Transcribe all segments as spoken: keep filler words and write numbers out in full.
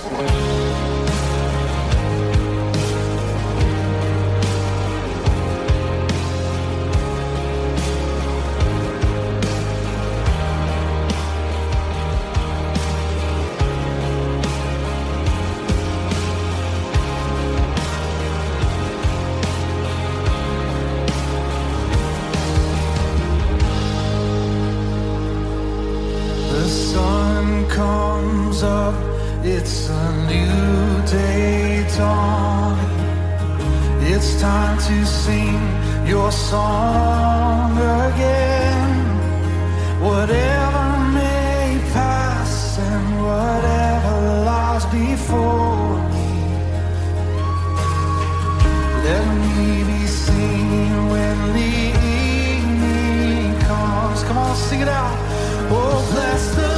It's a new day dawning. It's time to sing your song again. Whatever may pass and whatever lies before me, let me be singing when the evening comes. Come on, sing it out. Oh, bless the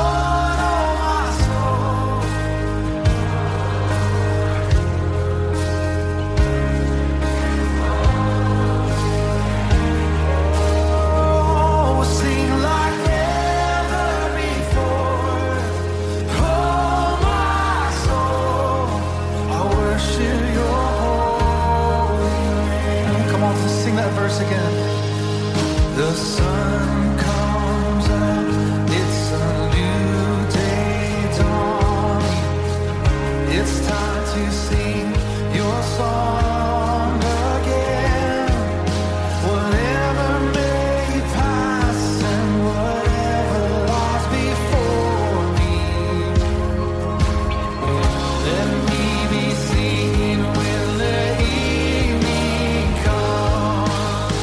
again. The sun comes up, it's a new day dawning. It's time to sing your song again. Whatever may pass and whatever lies before me, let me be singing when the evening comes.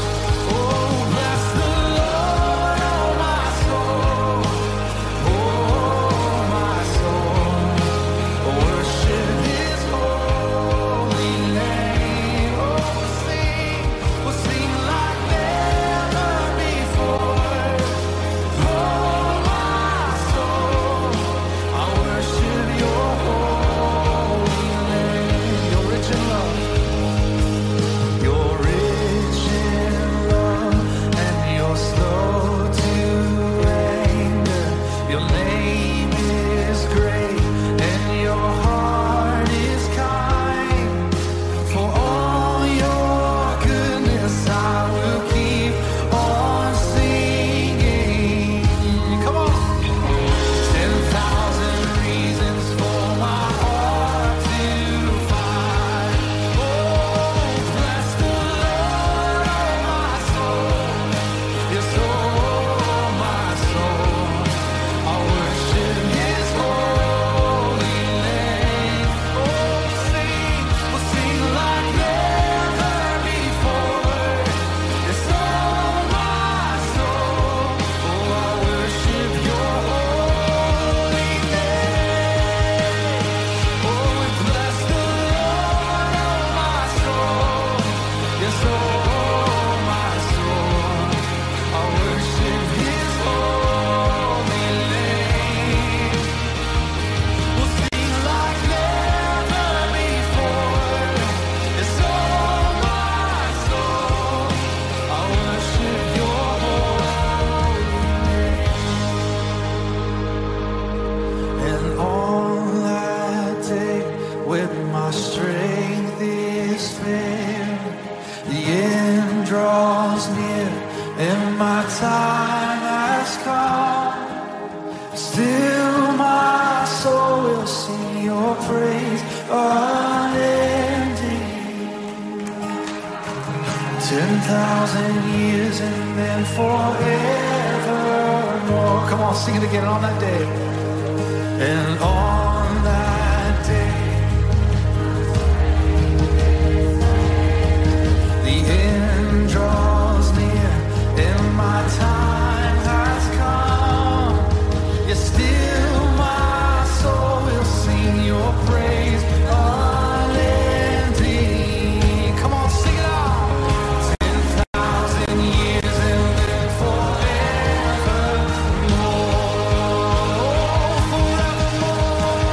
ten thousand years and then forevermore. Come on, sing it again on that day. And on that day, the end draws near and my time has come. Yet still my soul will sing your praise. Forevermore.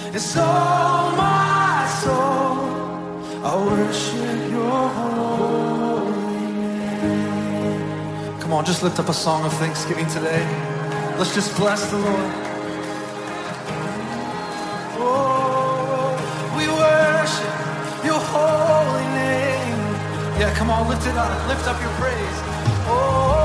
Yes, oh my soul, I worship your holy name. Come on, just lift up a song of thanksgiving today. Let's just bless the Lord. Oh, we worship your holy name. Yeah, come on, lift it up. Lift up your praise. Oh,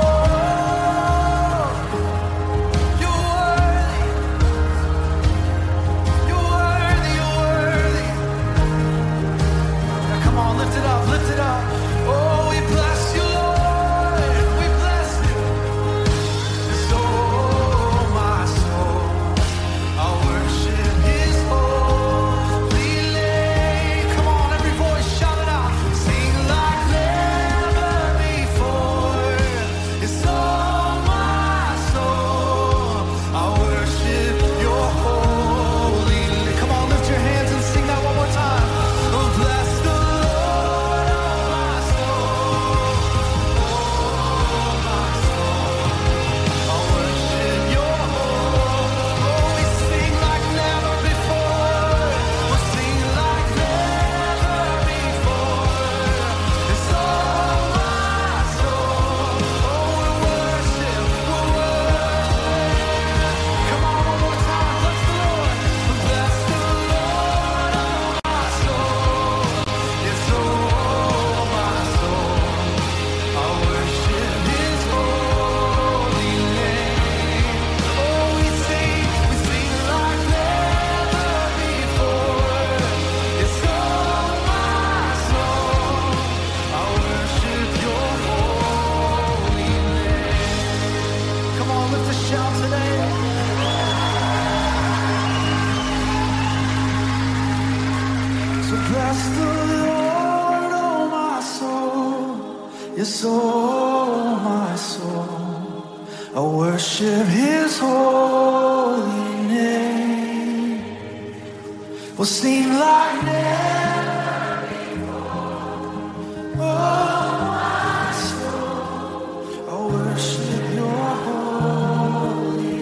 lift it up, lift it up. Oh, we bless you, Lord. We bless you. So my soul, I worship his holy name. Come on, every voice shout it out. Sing like never before. It's all my soul, I worship your holy name. Come on, lift your hands and sing that one more time. Oh, bless the oh my soul, I worship his holy name. We'll sing like never before. Oh, my soul, I worship your holy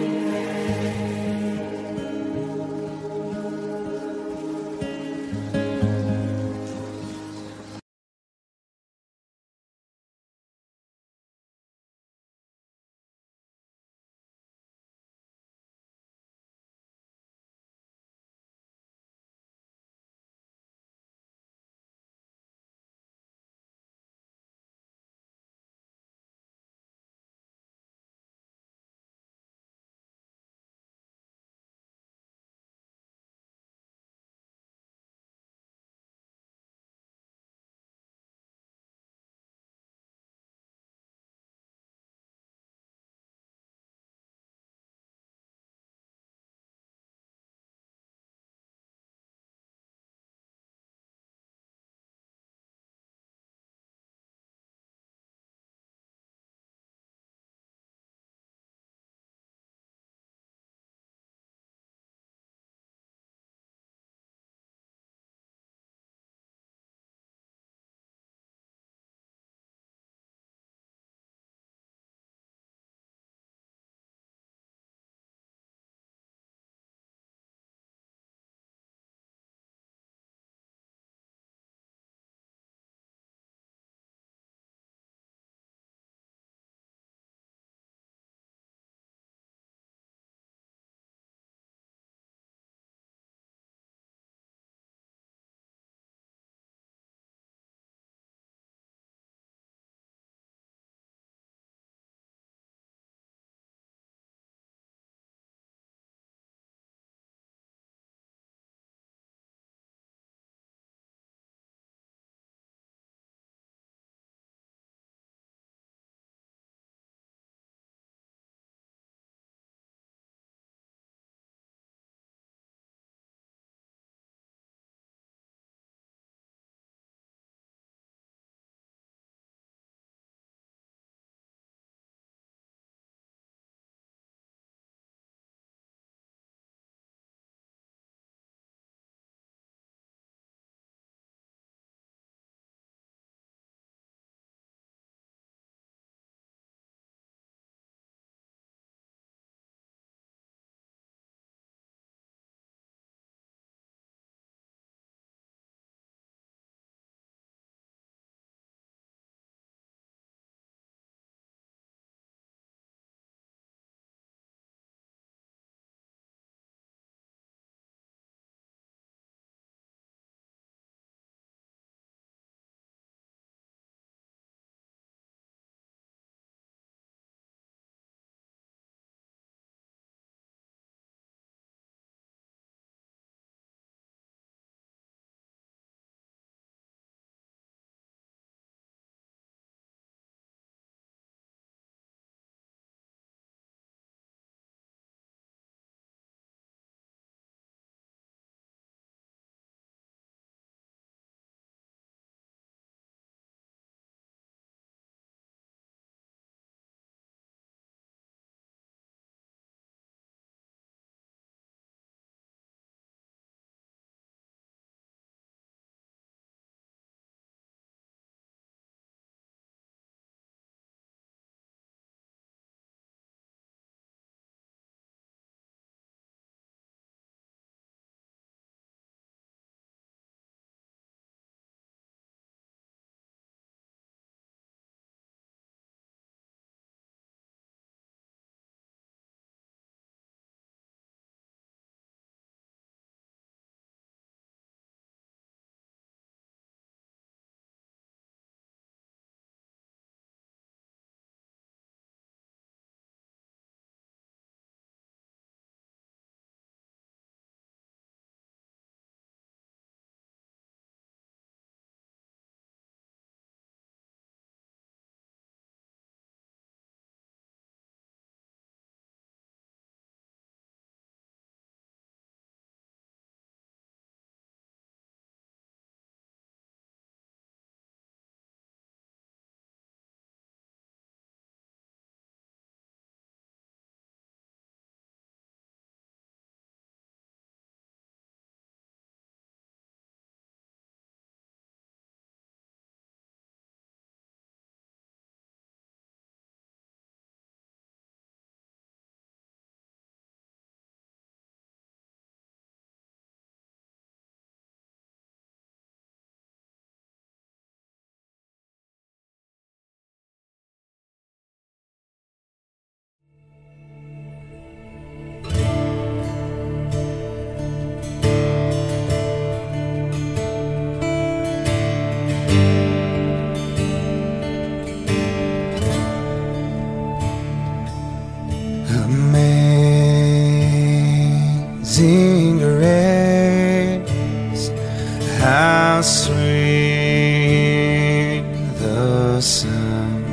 sweet the sound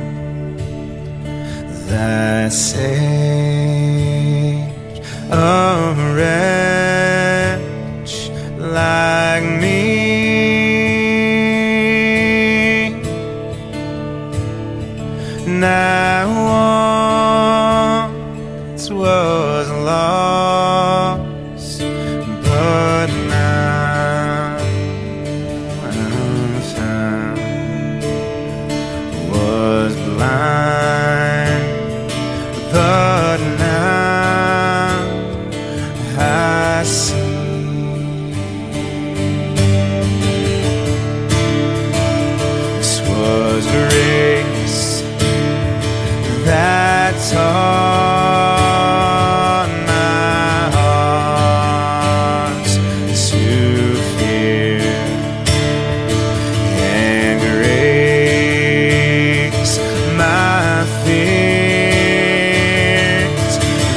that saved a wretch like me. Now once was lost, but now I'm found. Was blind, but now I see. This was grace that taught my heart to fear, and grace my fears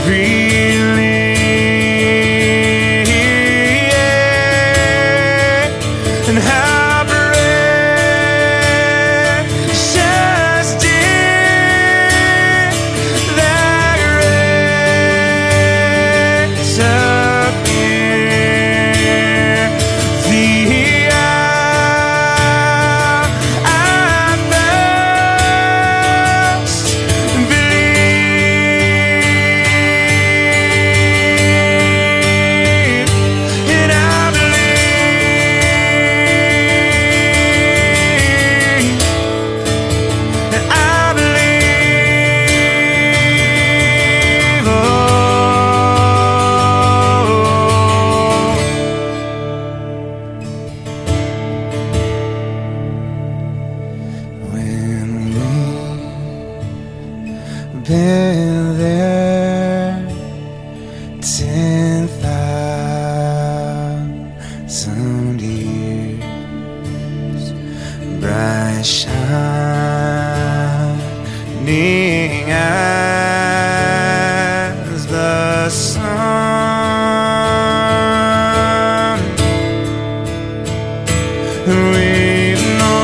relieved. And how precious did that grace appear the hour I first believed. And I believe, and I believe, oh, when we've been there ten thousand years, bright shining as the sun, and we've no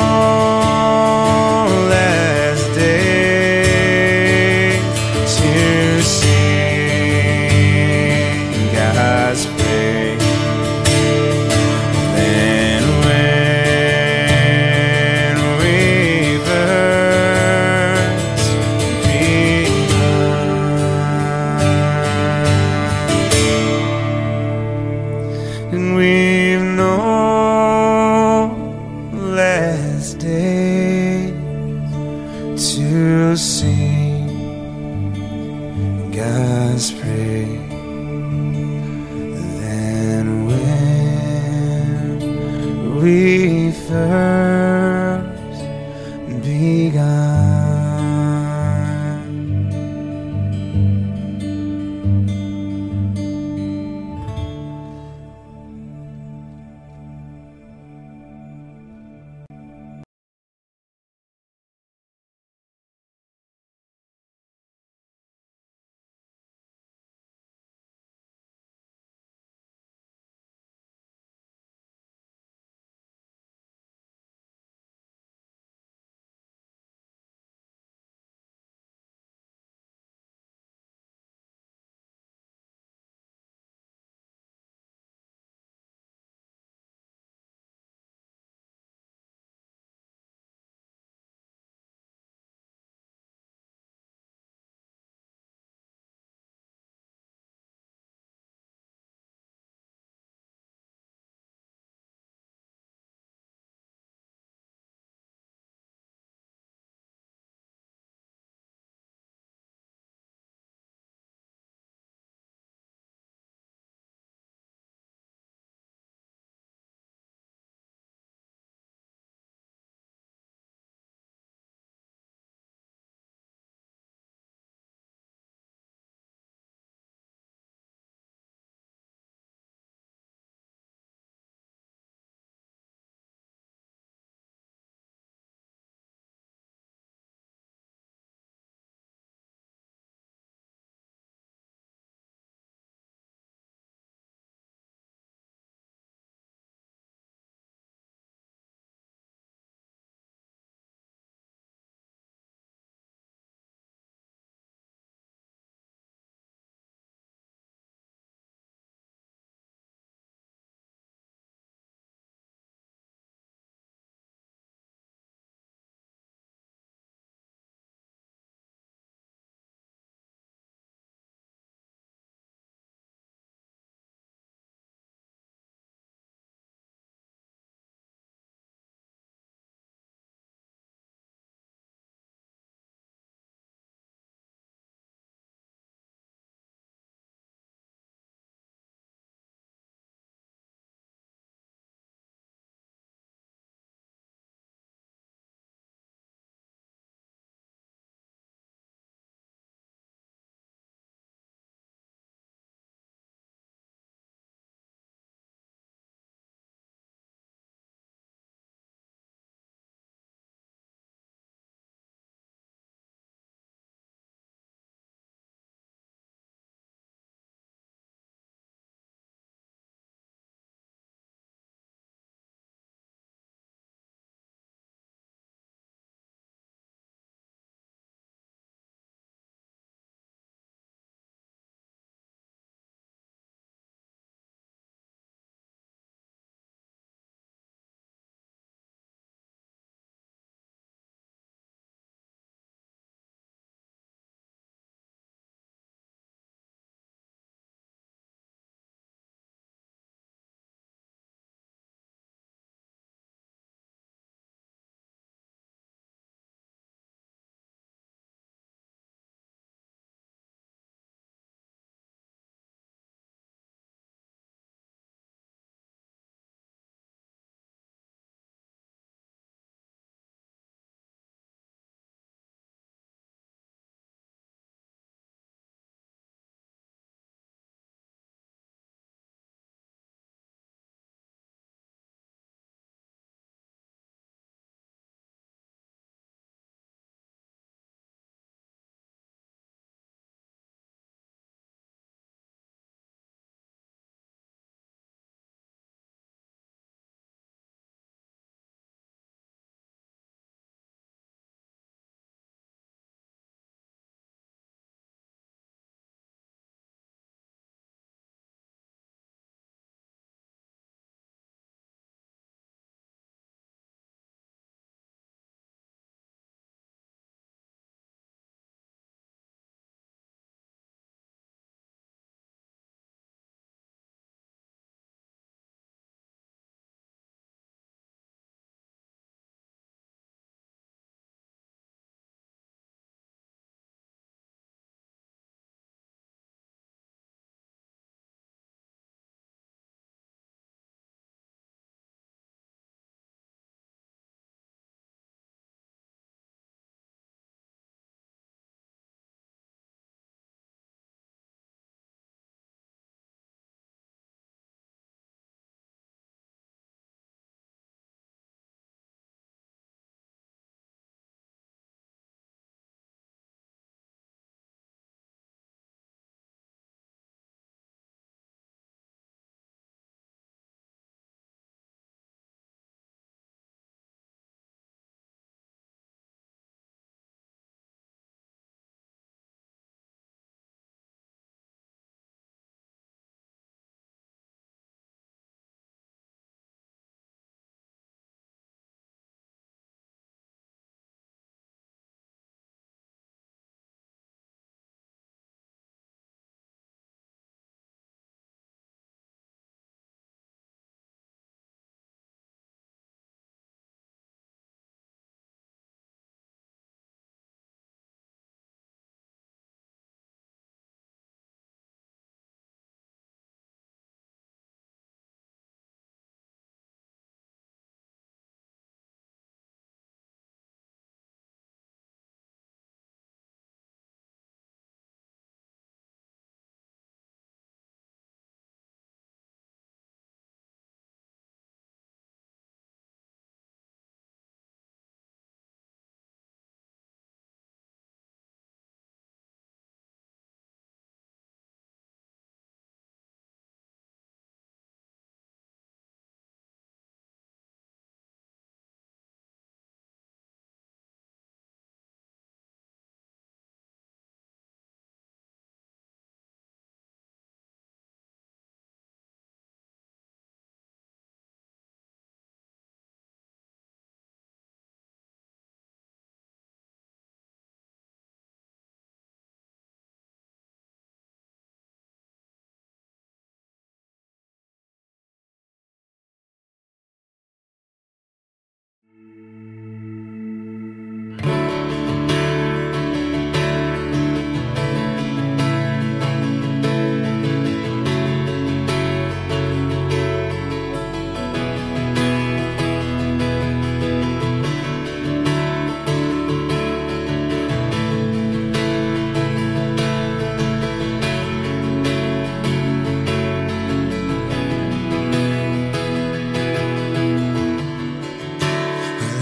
less days to sing God's praise than when we first begun. And we've no less days to sing God's praise than when we first begun.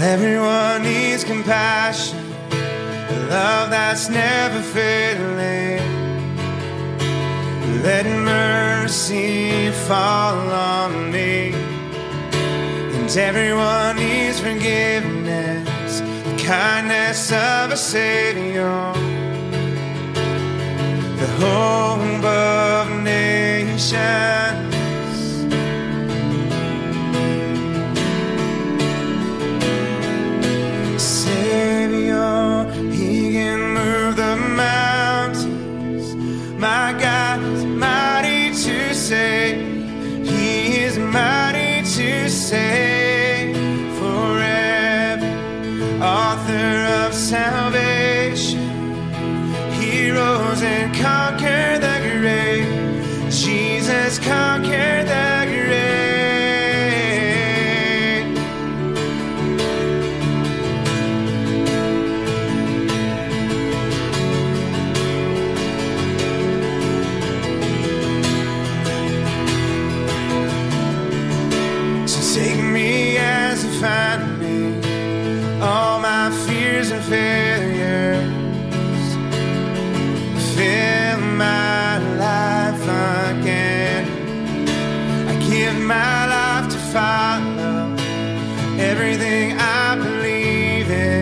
Everyone needs compassion, a love that's never failing. Let mercy fall on me. And everyone needs forgiveness, the kindness of a Savior, the hope of nations. Savior, He can move the mountains. My God is mighty to save. He is mighty to save forever. Author of salvation, He rose and conquered the grave. Jesus conquered the grave. Take me as you find me, all my fears and failures. Fill my life again. I give my life to follow everything I believe in.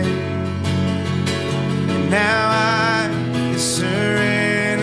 And now I surrender.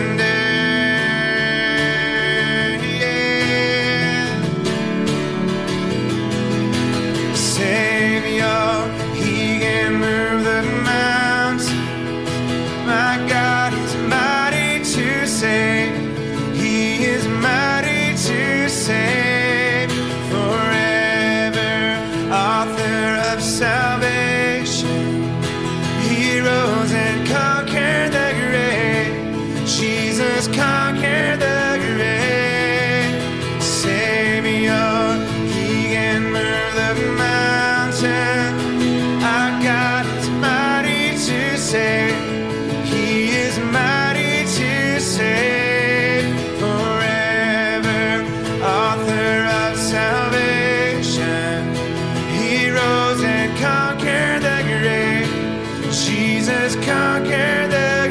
He is mighty to save forever. Author of salvation, He rose and conquered the grave. Jesus conquered the grave. Savior, He can move the mountain. Our God is mighty to save. He is mighty to save forever. Author of salvation, He rose and conquered the grave. Jesus conquered the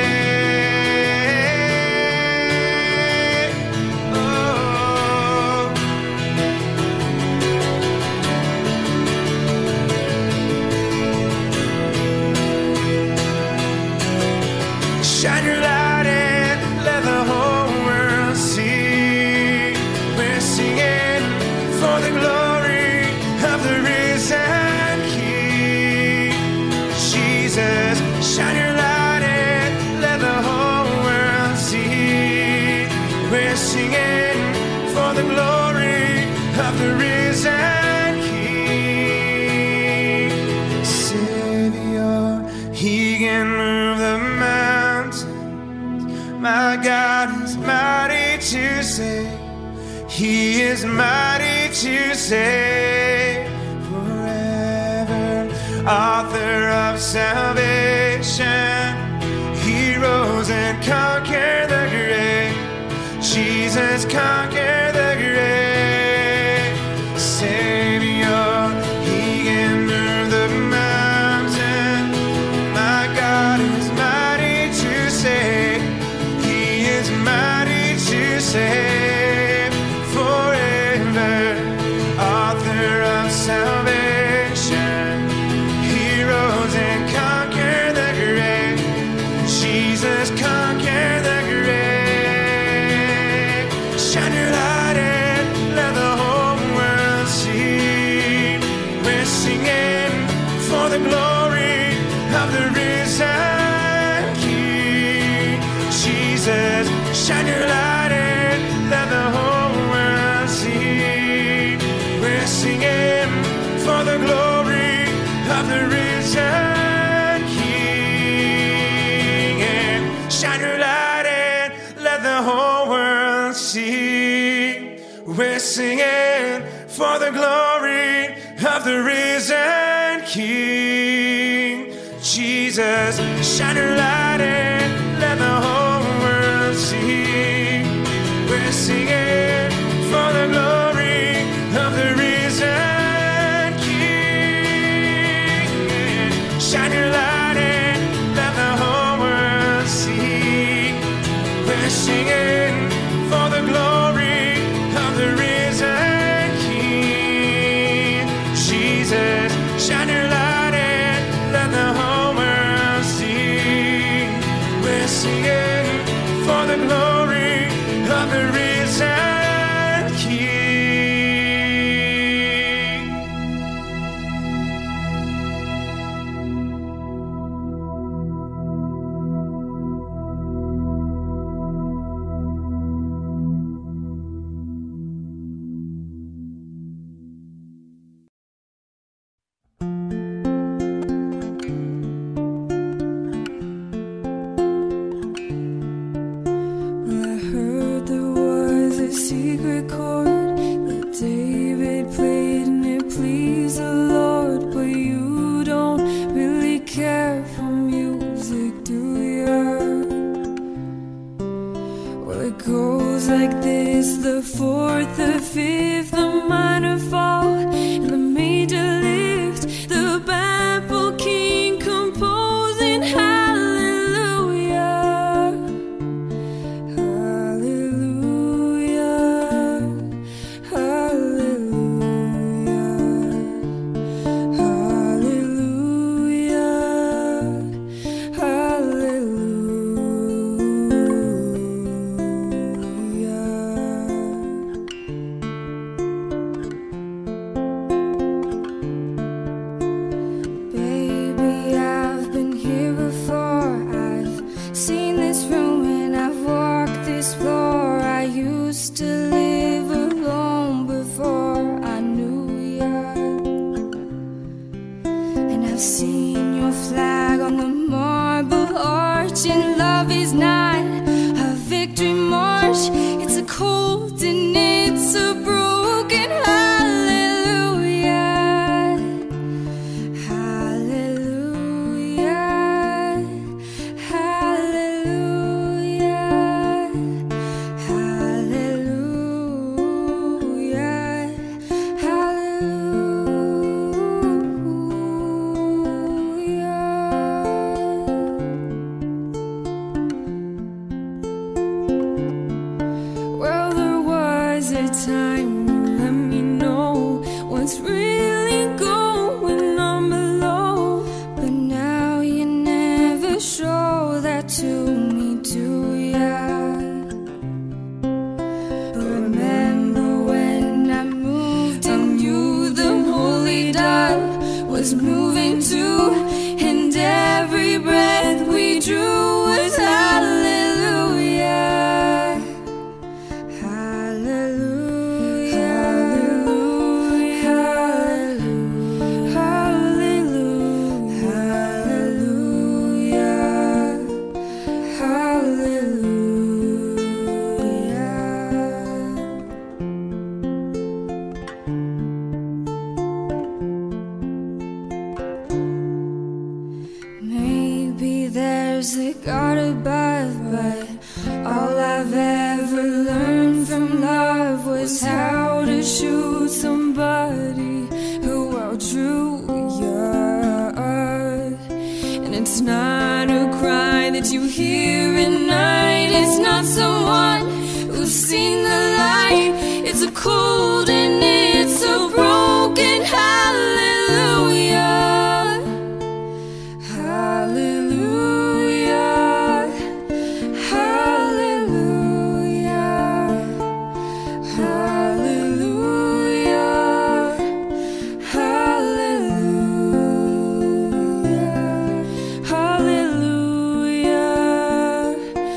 grave. Oh. Shine your light and let the whole world see. We're singing for the glory of the risen King. Jesus, shine your light and let the whole world see. We're singing for the glory of the risen King. Savior, He can move the mountains. My God is mighty to save. He is mighty to save forever. Author of salvation, He rose and conquered the grave. Jesus conquered the grave. Savior, He can move the mountain. My God is mighty to save. He is mighty to save forever. Author of salvation, He rose and conquered the grave. Jesus conquered the grave. Shine your light and let the whole world see. We're singing for the glory of the risen King. Jesus, shine your light and let the whole world see. We're singing for the glory of the risen King. And shine your light and let the whole world see. We're singing for the glory of the risen King. Jesus, shine your light and let the whole world see. We're singing for the glory of the risen King. I've seen your flag on the marble arch, and love is not a victory march. It's a cold and it's a broken hallelujah. Hallelujah. Hallelujah. Hallelujah. Well, there was a time you let me know what's really going on below, but now you never show that to me, do ya? Remember when I moved and you, the holy dove, was moving too, and every breath we drew was hallelujah. Maybe there's a God above, but all I've ever learned from love was how to shoot somebody who outdrew you. And it's not a cry that you hear at night, it's not someone who's seen the light. It's a cold and it's a broken hallelujah. Hallelujah. Hallelujah. Hallelujah. Hallelujah. Hallelujah.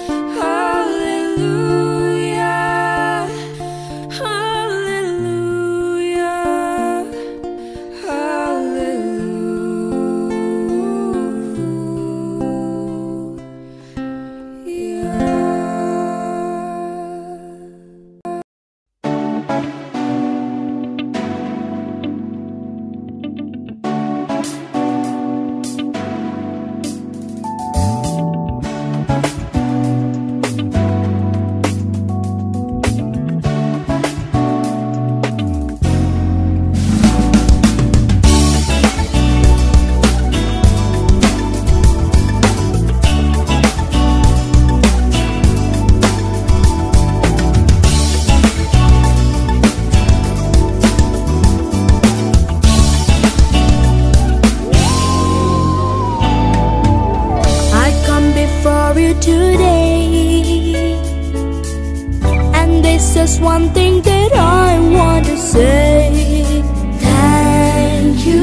Today, and this is one thing that I want to say. Thank you,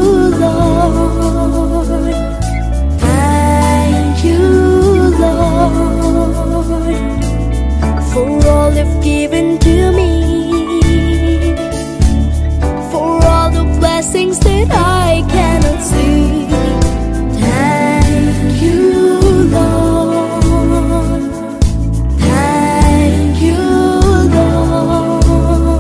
Lord. Thank you, Lord, for all you've given to me, for all the blessings that I cannot see. Thank you, Lord. Thank you, Lord.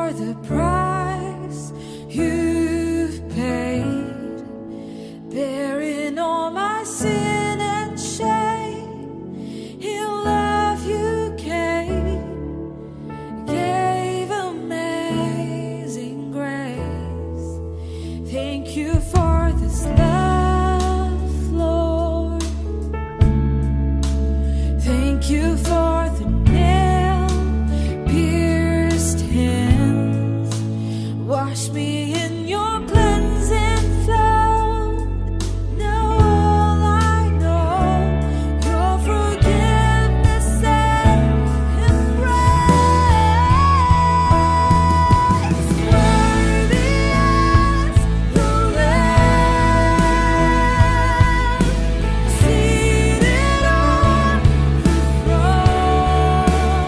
for the price you've paid, bearing all my sin and shame. In love you came, gave amazing grace. Thank you for this love, Lord. Thank you for the nail-pierced hands. Wash me in your cleansing flow. Now all I know, your forgiveness and embrace. Worthy as the Lamb, seated on the throne.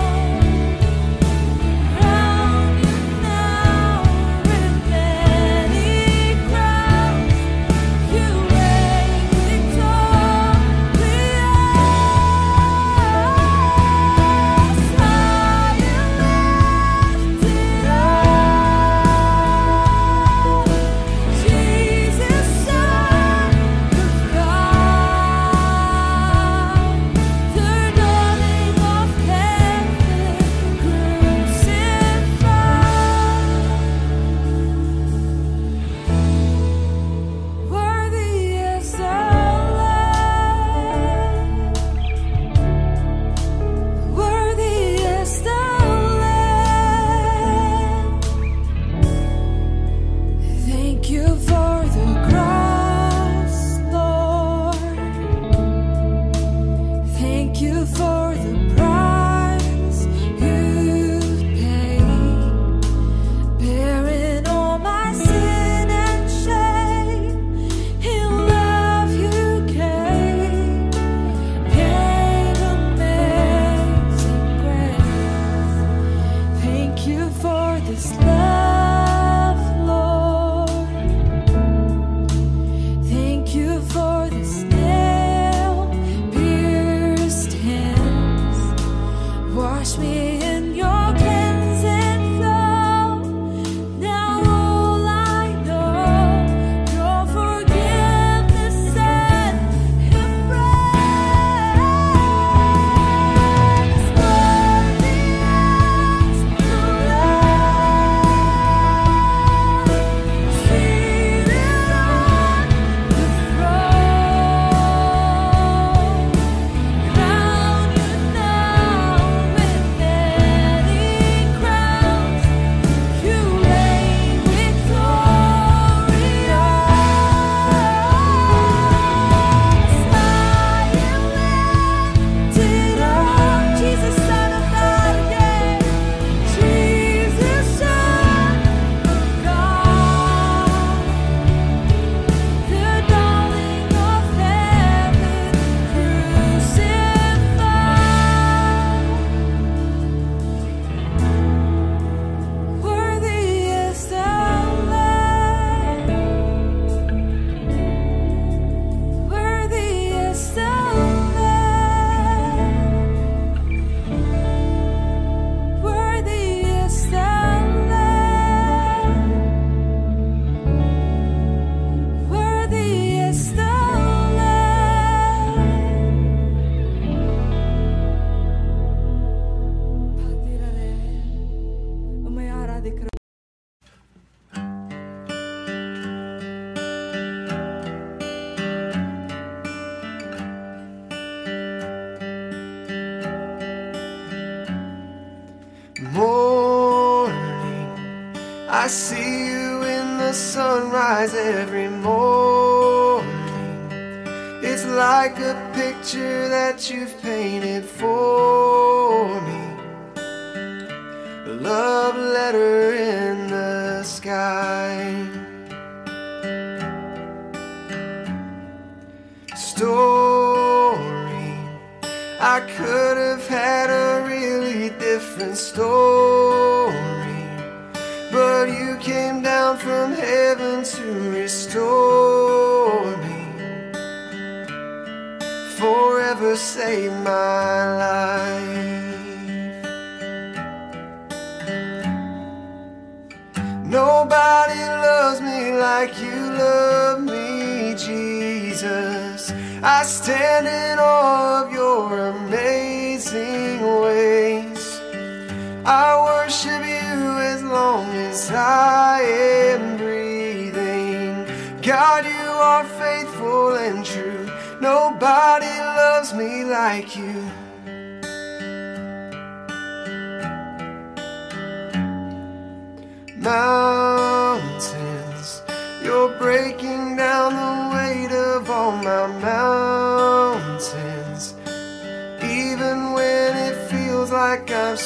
Crown you now with many crowns. You reign victorious. High and lifted up, Jesus, Son of God, the dawning of heaven crucified. Worthy is the Lamb. Worthy is the Lamb. Thank you for the cross, Lord. Thank you for the price you've paid, bearing all my sin and shame. In love you came, gave amazing grace. Thank you for this love, Lord. Thank you for this nail-pierced hands. Wash me in your cleansing flow. Now all I know, your forgiveness and embrace. Worthy as the Lamb, seated on the throne. Crown you now with many crowns. You reign victorious. High and lifted up, Jesus, Son of God again. Jesus, Son of God, the dawning of heaven crucified. Worthy is the Lamb. Worthy is the Lamb. Worthy is the Lamb. Worthy is the Lamb. Morning, I see you in the sunrise every morning. It's like a picture that you've painted for me, a love letter in the sky. Story, I could have had a really different story, but you came down from heaven to restore me, forever saved my life. Nobody loves me like you love me, Jesus. I stand in awe of your amazing ways. I worship you as long as I am breathing. God, you are faithful and true. Nobody loves me like you. Mountains, you're breaking down the weight of all my mountains. Even when it feels like I'm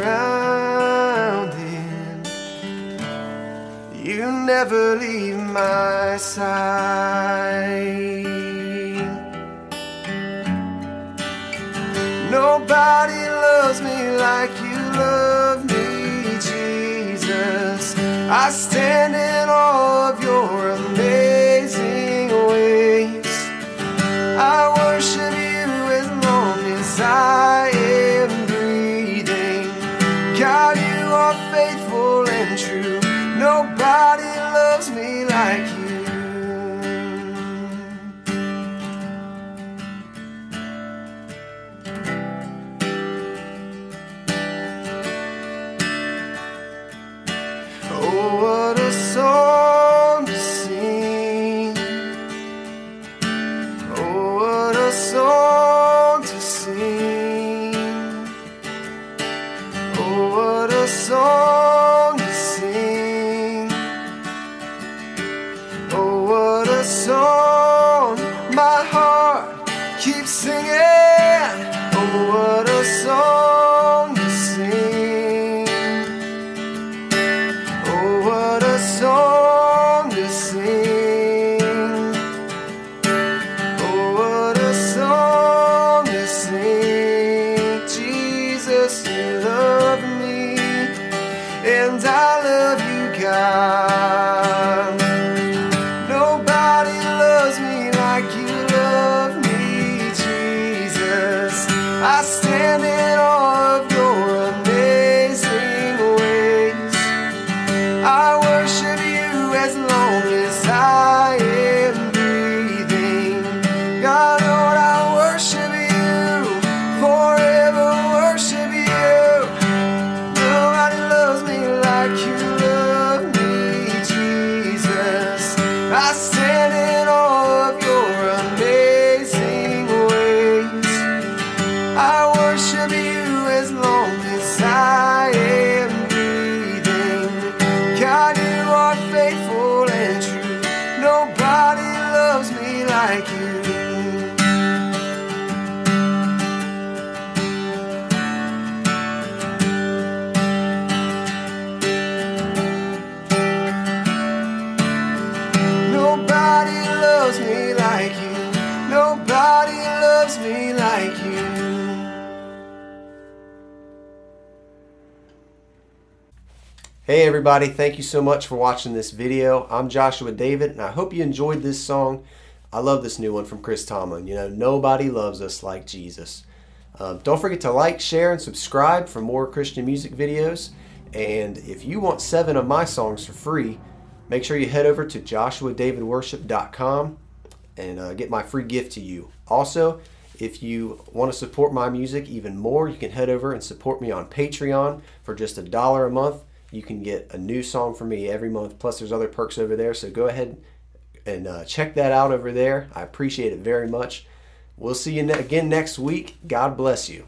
surrounded, you never leave my side. Nobody loves me like you love me, Jesus. I stand in awe of your amazing ways. I worship you as long as I am breathing. God, you are faithful and true. Nobody loves me like you. Oh, what a song to sing. Oh, what a song to sing. Oh, what a song to sing. Oh, what a song my heart keeps singing. Oh, what a song to sing. Oh, what a song to sing. Oh, what a song to sing. Jesus, you love me, and I love you, God. Nobody loves me like you love me, Jesus. I stand in awe of your amazing ways. I worship you as long as I am breathing. God, Lord, I worship you, forever worship you. Nobody loves me like you love me, Jesus. I stand in awe of your amazing ways. I worship you as long as I am breathing. God, you are faithful and true. Nobody loves me like you. Nobody loves me like you. Nobody loves me like you. Hey everybody, thank you so much for watching this video. I'm Joshua David, and I hope you enjoyed this song. I love this new one from Chris Tomlin. You know, nobody loves us like Jesus. Um, don't forget to like, share, and subscribe for more Christian music videos. And if you want seven of my songs for free, make sure you head over to joshua david worship dot com and uh, get my free gift to you. Also, if you want to support my music even more, you can head over and support me on Patreon for just a dollar a month. You can get a new song from me every month, plus there's other perks over there, so go ahead and uh, check that out over there. I appreciate it very much. We'll see you ne- again next week. God bless you.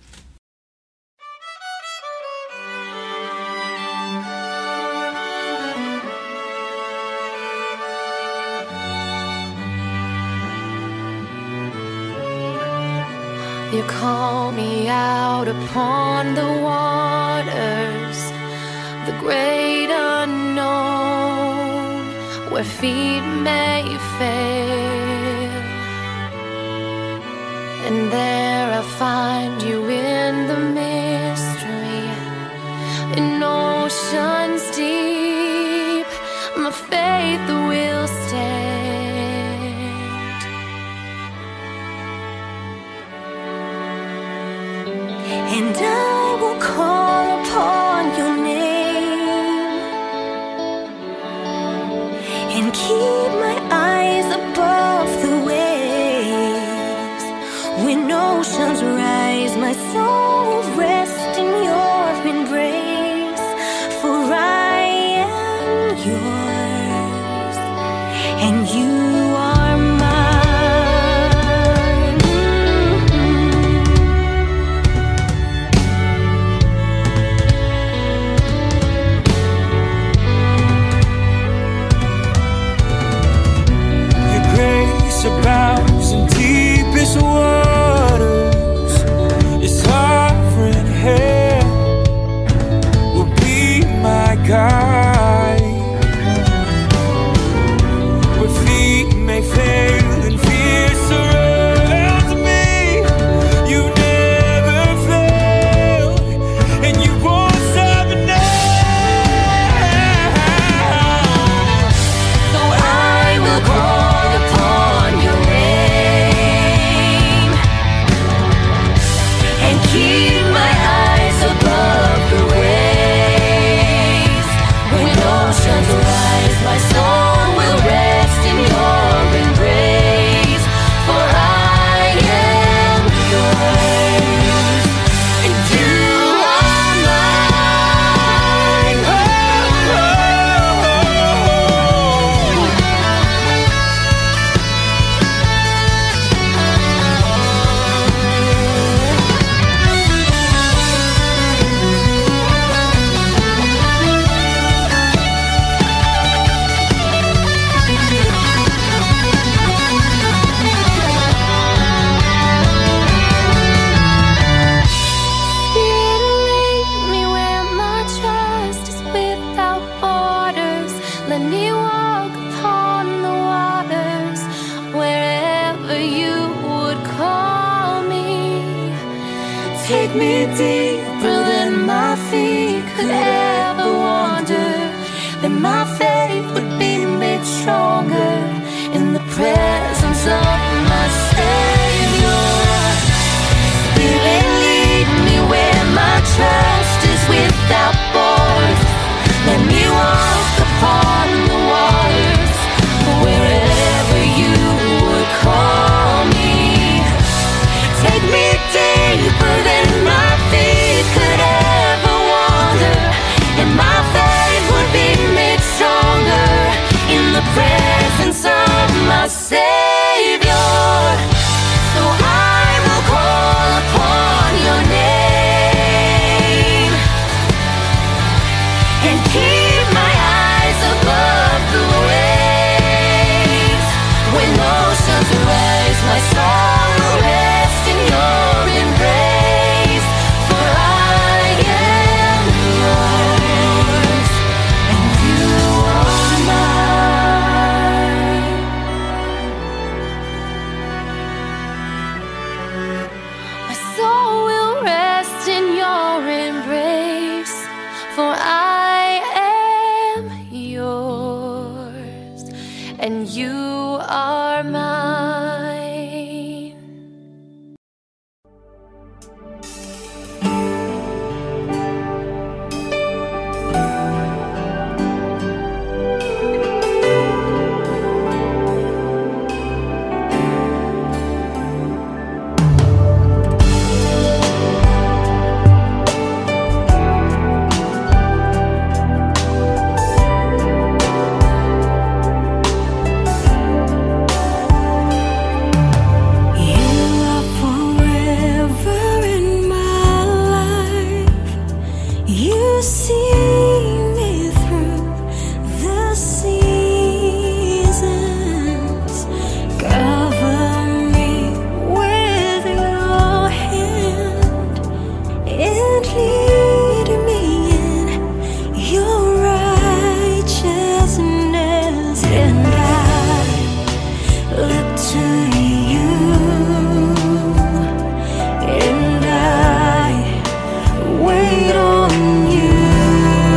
You call me out upon the waters, the great unknown, where feet may fail. And there I find you in the mystery, in oceans deep, my faith will stand. And I will call upon your name You see me through the seasons. Cover me with your hand and lead me in your righteousness. And I look to you, and I wait on you.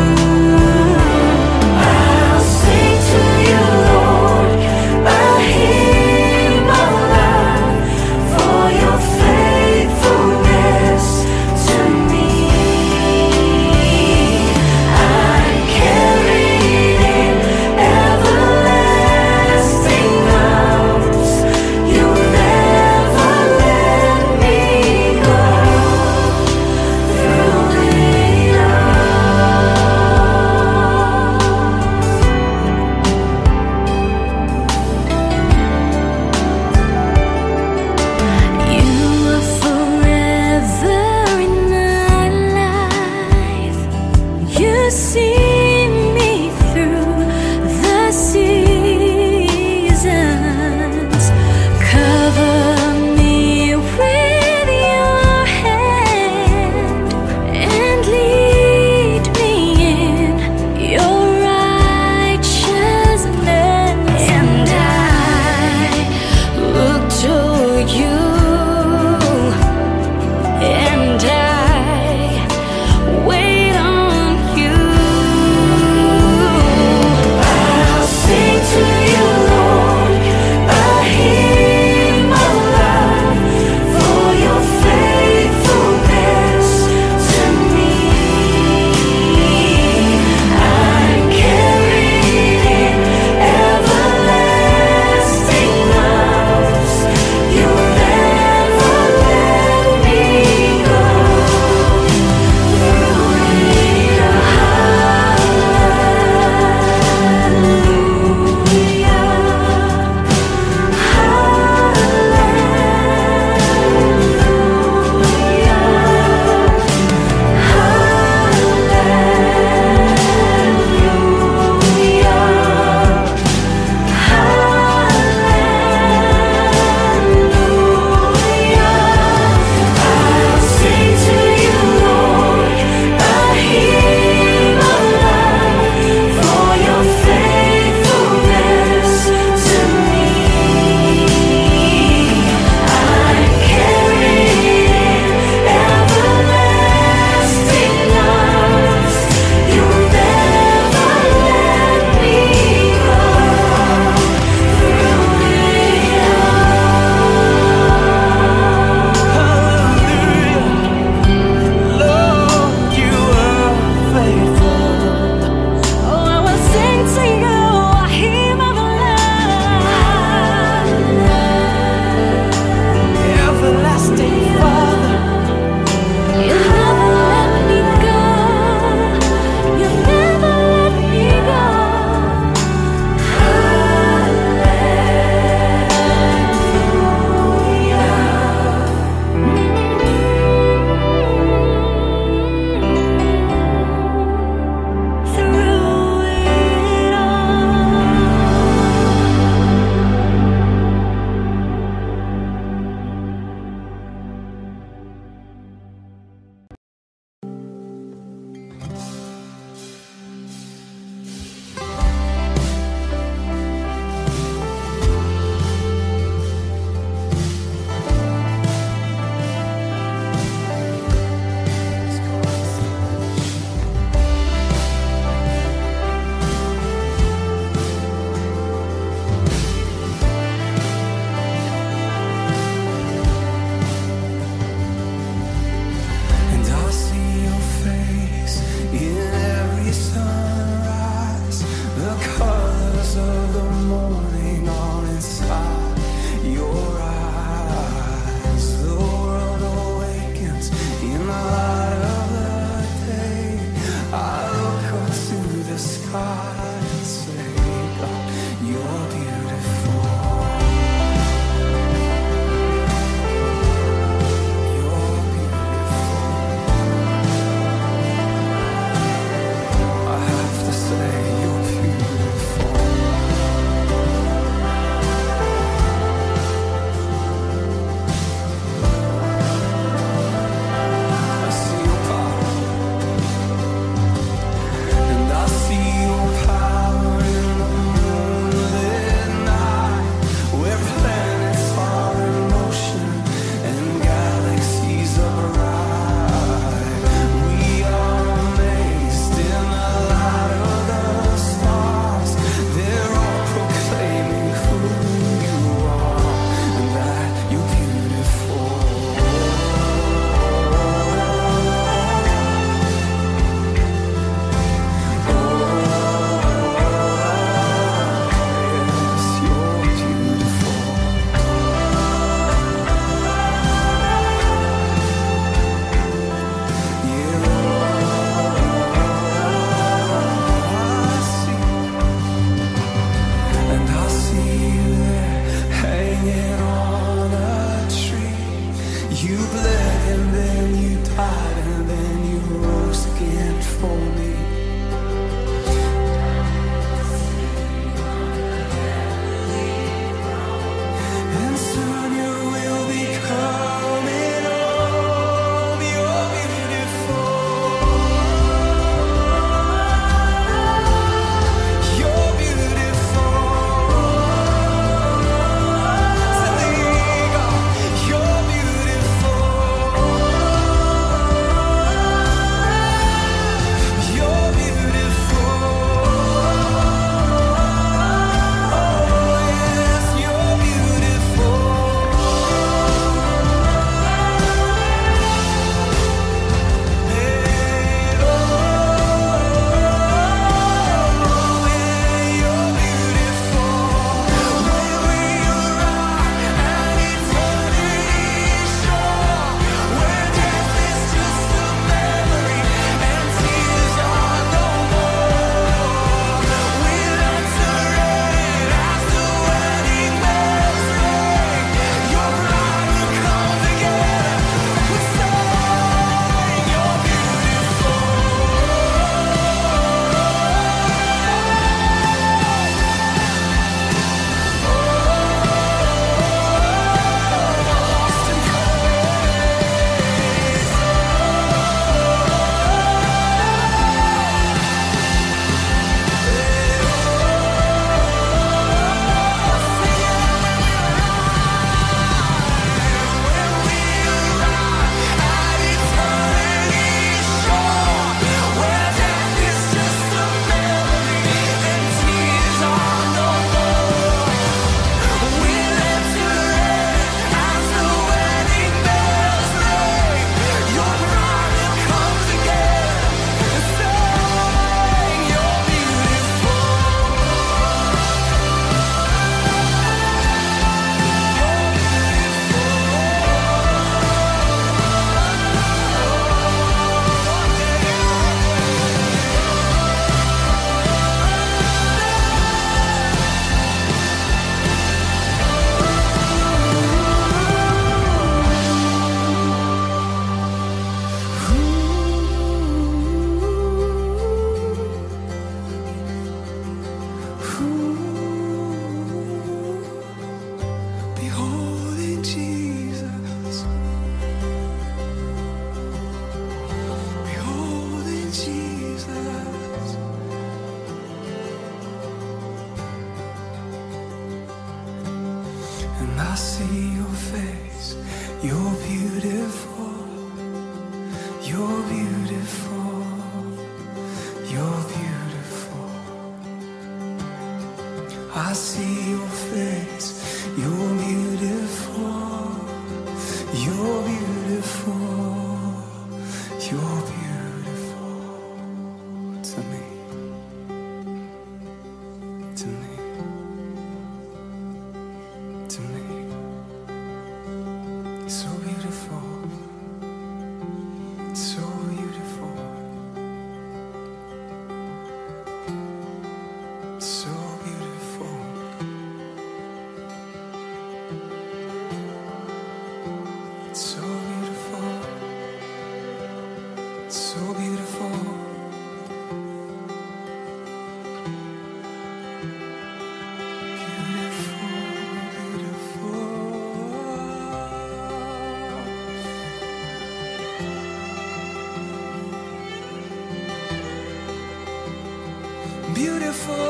see your face. You're beautiful. You're beautiful. You're beautiful. I see your face. You're beautiful. You're beautiful. You're beautiful to me. To me. To me. So beautiful. So beautiful. So beautiful. So beautiful. So beautiful. Beautiful.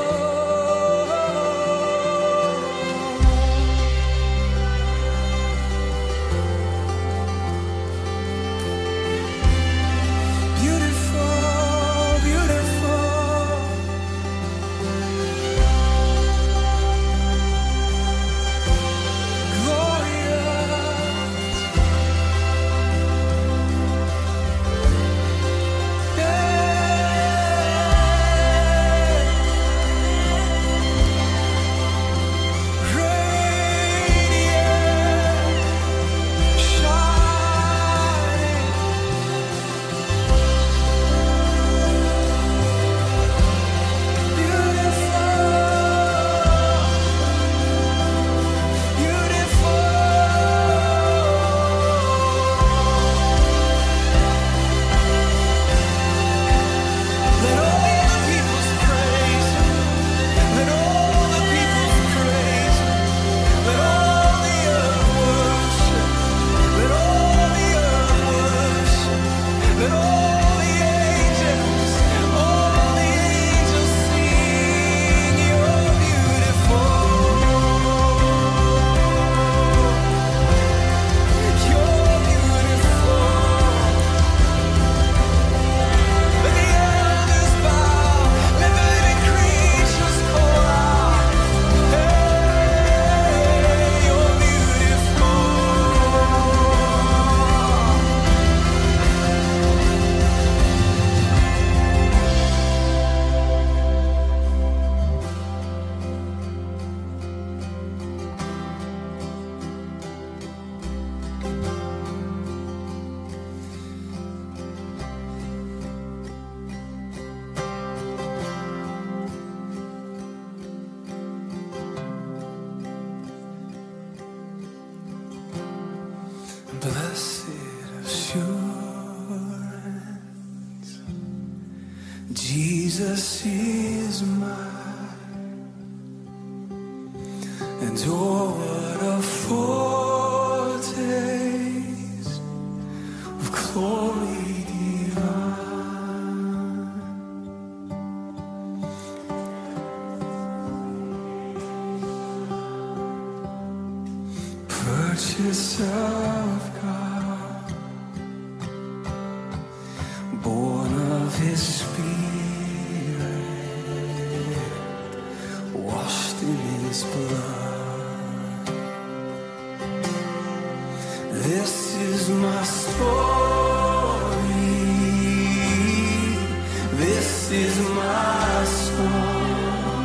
Blessed assurance, Jesus is mine, and oh, what a foretaste of glory divine. Purchase of God, born of His Spirit, washed in His blood. This is my story. This is my song,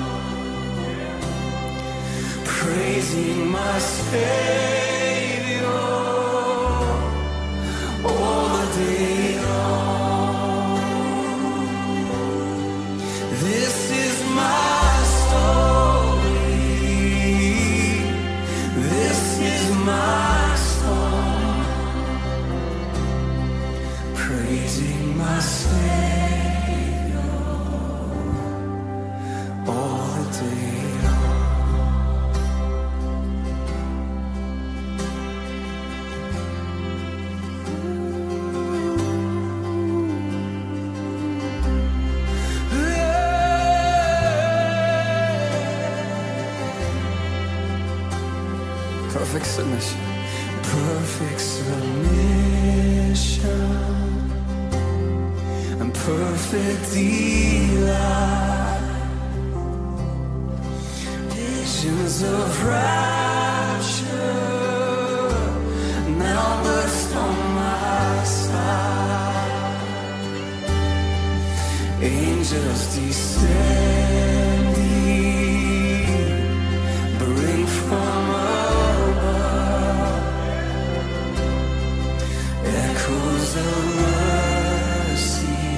praising my Savior all the day long. This is my story. This is my song, praising my Savior all the day long. perfect submission, perfect submission, and perfect delight. Visions of rapture now burst on my side. Angels descending, bring from above echoes of mercy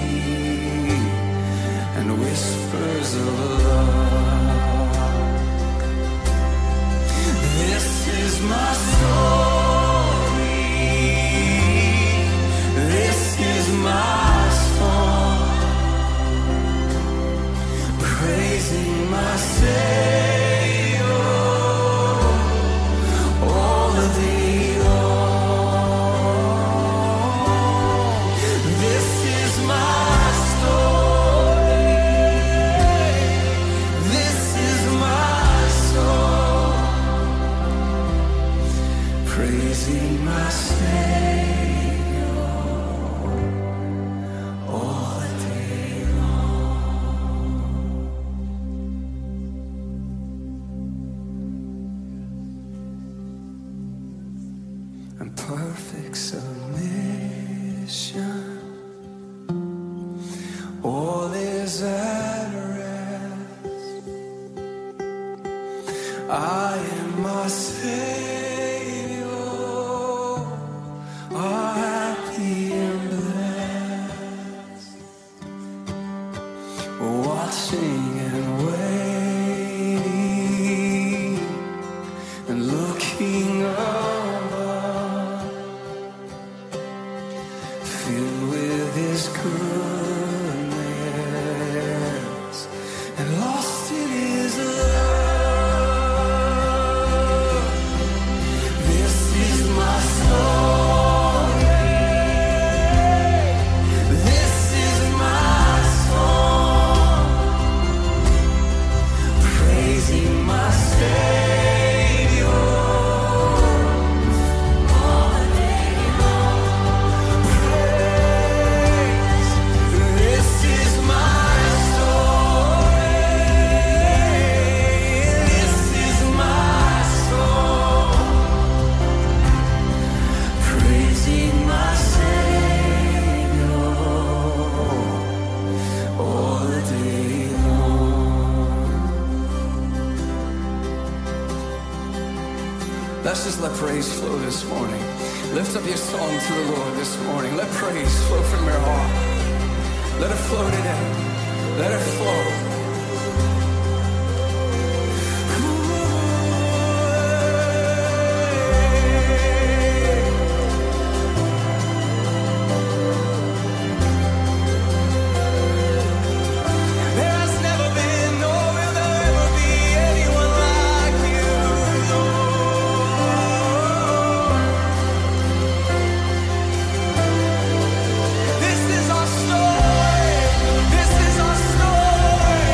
and whispers of love. This is my story, this is my song, praising my Savior all the day long. This is my story, this is my song, praising my Savior all the day long. And perfect submission, all is at rest. I and my Savior are happy and blessed, watching and waiting and looking above, filled with His goodness and lost in His love. This is my story, this is my song, praising my Savior all the day long. Praise, this is my story, this is my song, praising my Savior all the day long. Let's just let praise flow this morning. Lift up your song to the Lord this morning. Let praise flow from your heart. Let it flow today. Let it flow. There has never been, nor will there ever be anyone like you, Lord. This is our story. This is our story.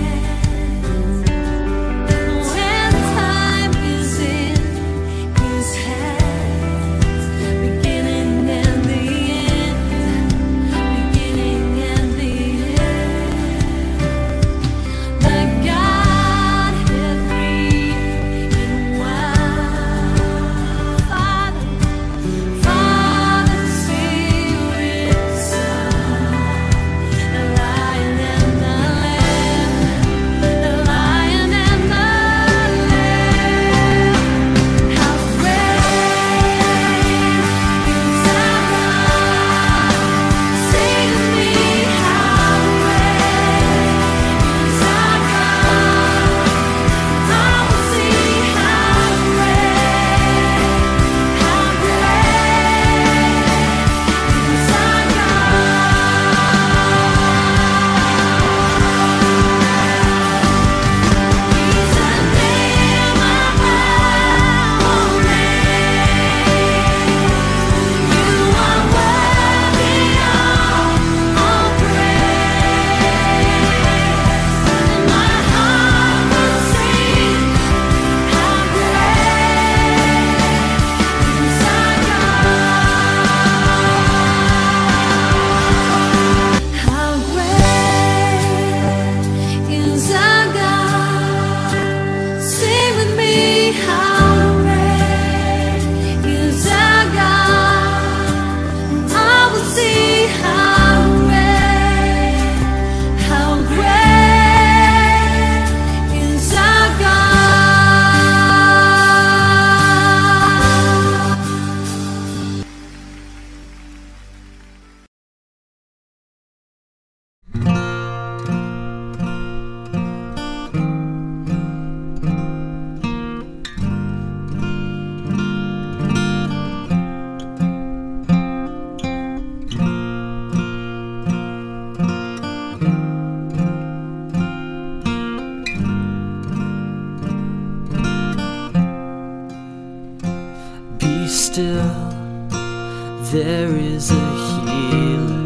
there is a healer.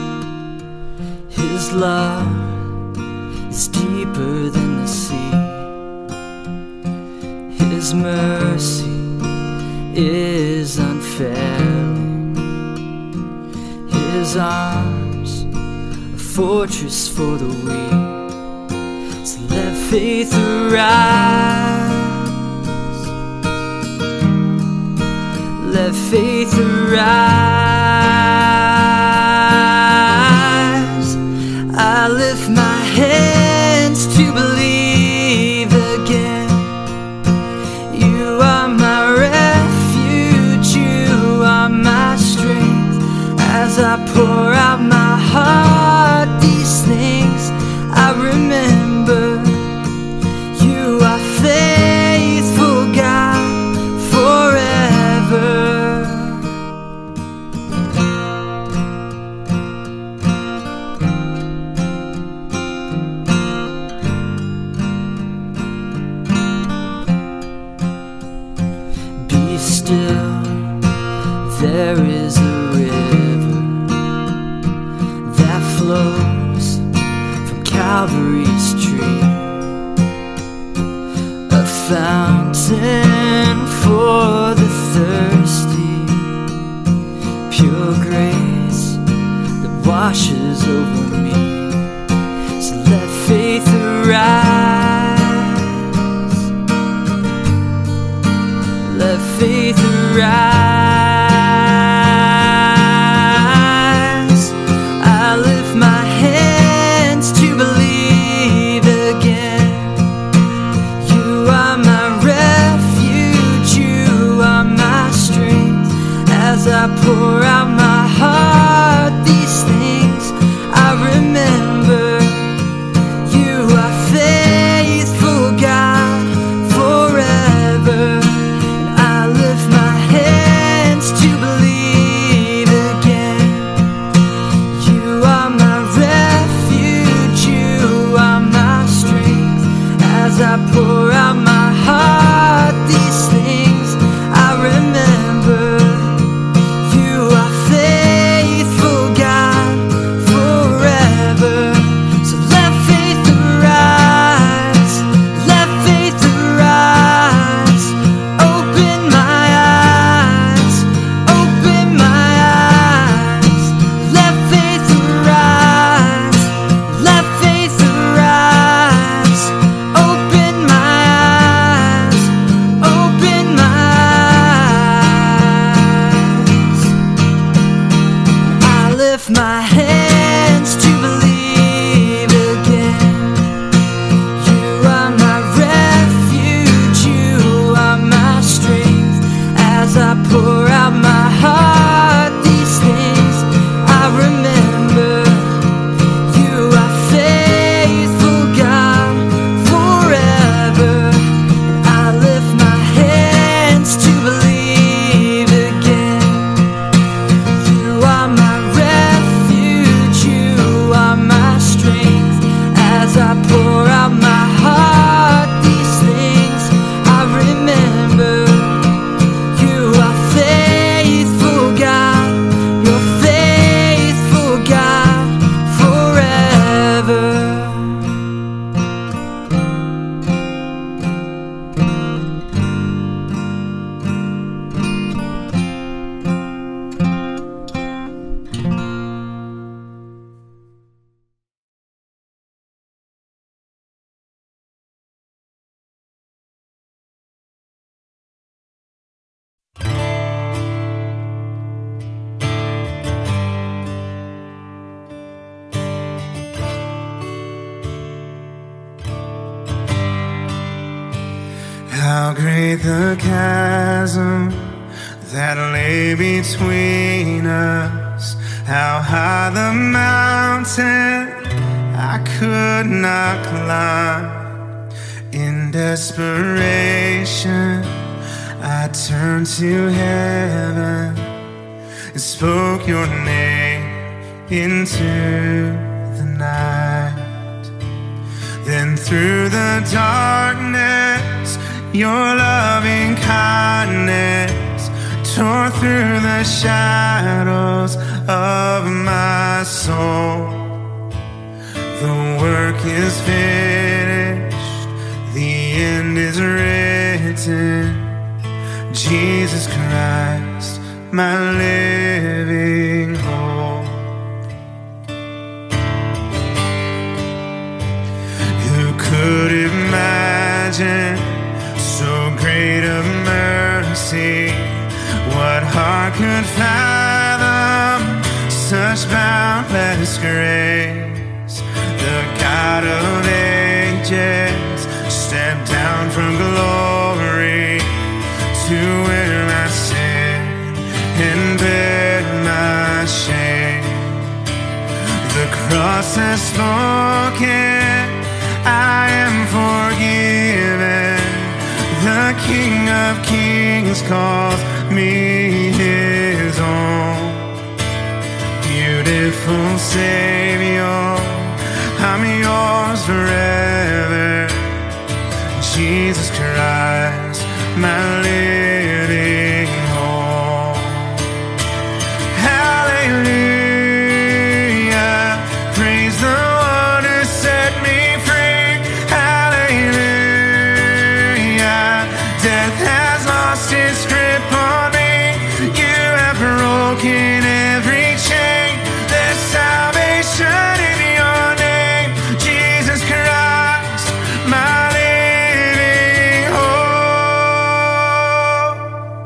His love is deeper than the sea. His mercy is unfailing. His arms a fortress for the weak. So let faith arise. Let faith arise. I lift my hands to believe again. You are my refuge, you are my strength. As I pour out my heart, these things I remember. You are faithful, God, forever. Be still, there is a river that flows from Calvary's tree, a fountain for the thirsty, pure grace that washes over me. So let faith arise. Let faith arise. I lift my hands to believe again. You are my refuge, you are my strength. As I pour out my heart, these things I remember. You are faithful, God, forever. And I lift my hands to believe again. You are my refuge, you are my strength. As I pour out my heart, these things I remember. You are faithful, God, forever. So let faith arise. Let faith arise. Open my eyes. Open my eyes. Let faith arise. Let faith arise. Open my eyes. Open my eyes. I lift my hands to believe again. You are my refuge, you are my strength. As I pour out my heart, these things I remember. You are faithful, God, forever. And I lift my hands to believe again. You are my refuge, you are my strength. As I pour out my heart, these things I remember. You are faithful, God, you're faithful, God, forever. How great the chasm that lay between us. How high the mountain I could not climb. In desperation, I turned to heaven and spoke your name into the night. Then through the darkness, your loving kindness tore through the shadows of my soul. The work is finished, the end is written. Jesus Christ, my living hope. Who could imagine so great a mercy? What heart could fathom such boundless grace? The God of ages stepped down from glory to wear my sin and bear my shame. The cross has spoken, I am forgiven. The King of Kings calls me his own. Beautiful Savior, I'm yours forever. Jesus Christ, my living hope. Hallelujah, praise the one who set me free. Hallelujah, death has lost its grip on me. You have broken every chain. There's salvation in your name, Jesus Christ, my living hope.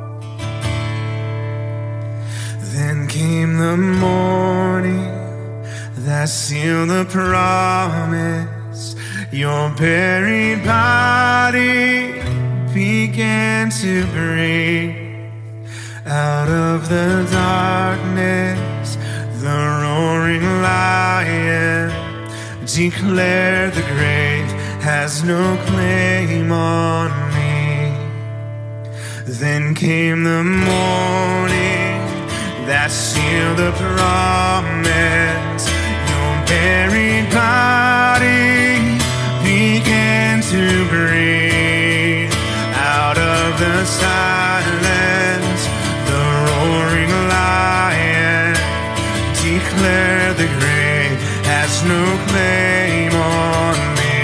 Then came the morning that sealed the promise. Your buried body began to breathe. Out of the darkness, the roaring lion declared the grave has no claim on me. Then came the morning that sealed the promise. Your buried body began to breathe. Out of the silence, the roaring lion declared the grave has no claim on me.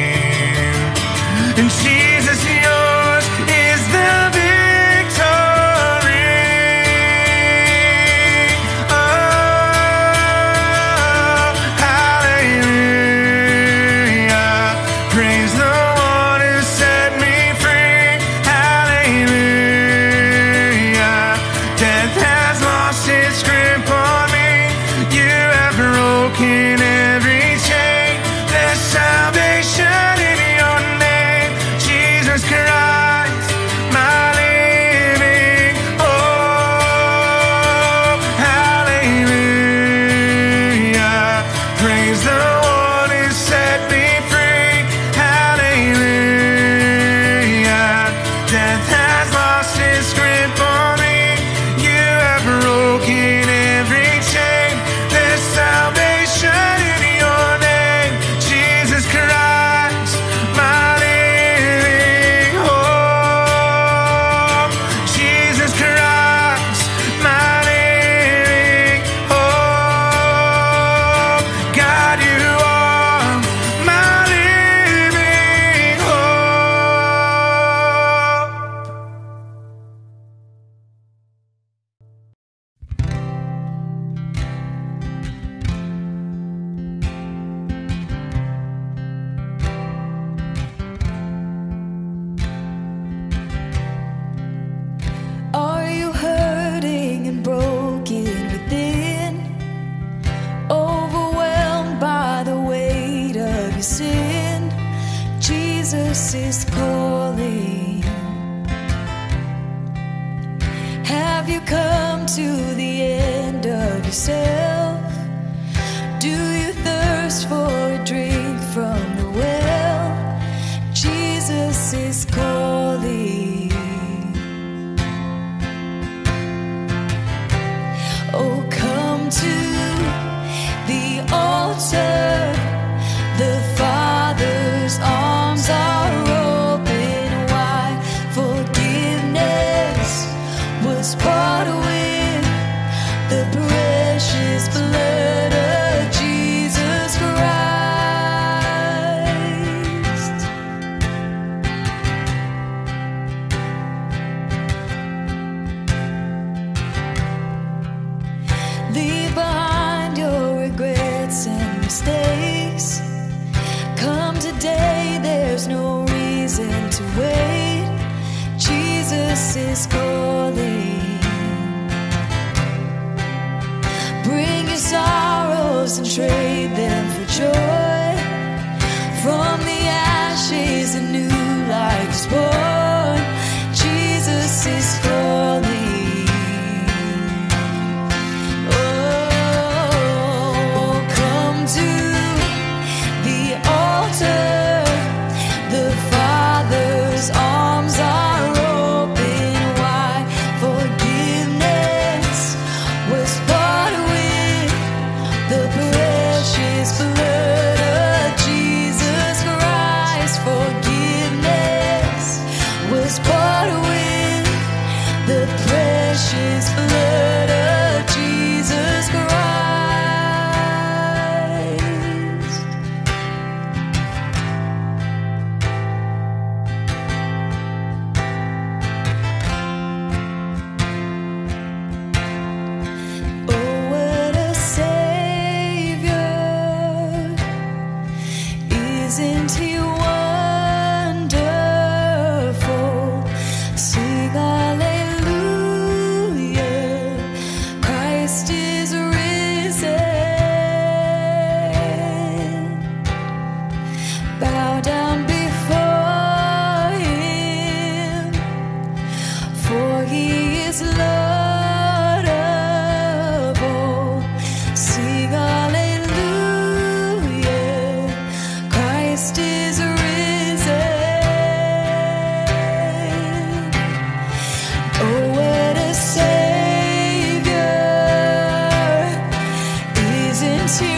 And Jesus, yours is the victory. Oh, hallelujah, praise the one who set me free. Hallelujah, death has lost its grip on me. You have broken every chain. There's salvation in your name, Jesus Christ, my living hope. Hallelujah, praise the one who set me free. Hallelujah, death has lost its grip on me. You have broken every chain. There's salvation in your name, Jesus Christ, my living hope. Jesus Christ, my living hope. God, you are my living hope. Are you hurting and broken within? Overwhelmed by the weight of your sin? Jesus is calling. Have you come to the end of yourself? Do you thirst for a drink from the well? Jesus is calling. Oh, come to the altar. The Father's arms are open wide. Forgiveness was born. to wait. Jesus is calling. Bring your sorrows and trade them for joy. From the ashes a new life is born. Jesus is calling. Oh, come to the altar. The Father's arms are open wide. Forgiveness was bought with the precious blood of Jesus Christ. Forgiveness was bought with the precious blood of Jesus Christ. Oh, what a Savior. Isn't He wonderful? Sing hallelujah. Christ is risen. Bow down before Him, for He is Lord of all. Sing hallelujah. Christ is risen. Oh, what a Savior. Isn't He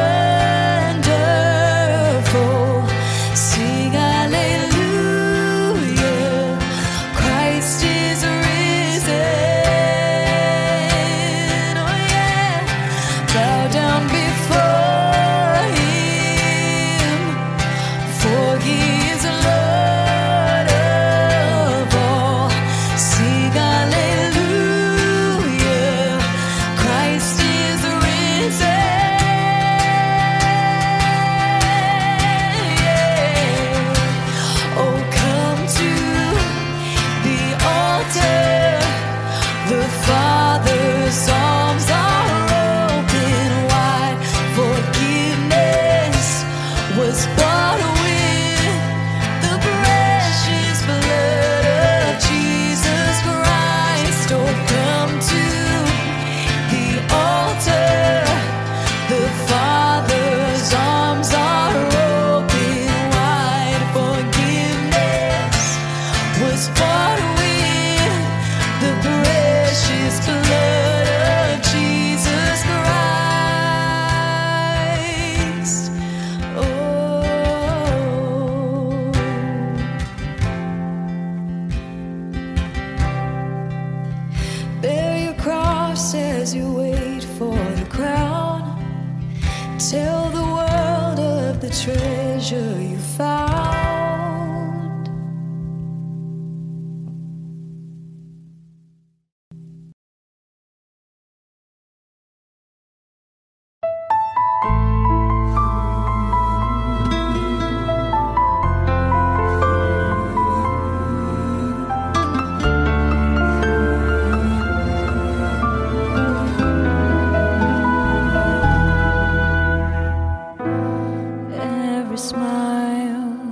wonderful? Sing hallelujah. Christ is risen. Oh yeah. Bow down before Him, for He is Lord of all. Sing hallelujah. Christ is risen. Yeah. Oh, come to the altar. The Father's arms are open wide. Forgiveness was bought with the precious blood of Jesus Christ. Oh, come to the altar. The Father's arms are open wide. Forgiveness was bought with the precious blood of Jesus Christ. Oh, bear your cross as you wait for the crown. Tell the world of the treasure you found. Every smile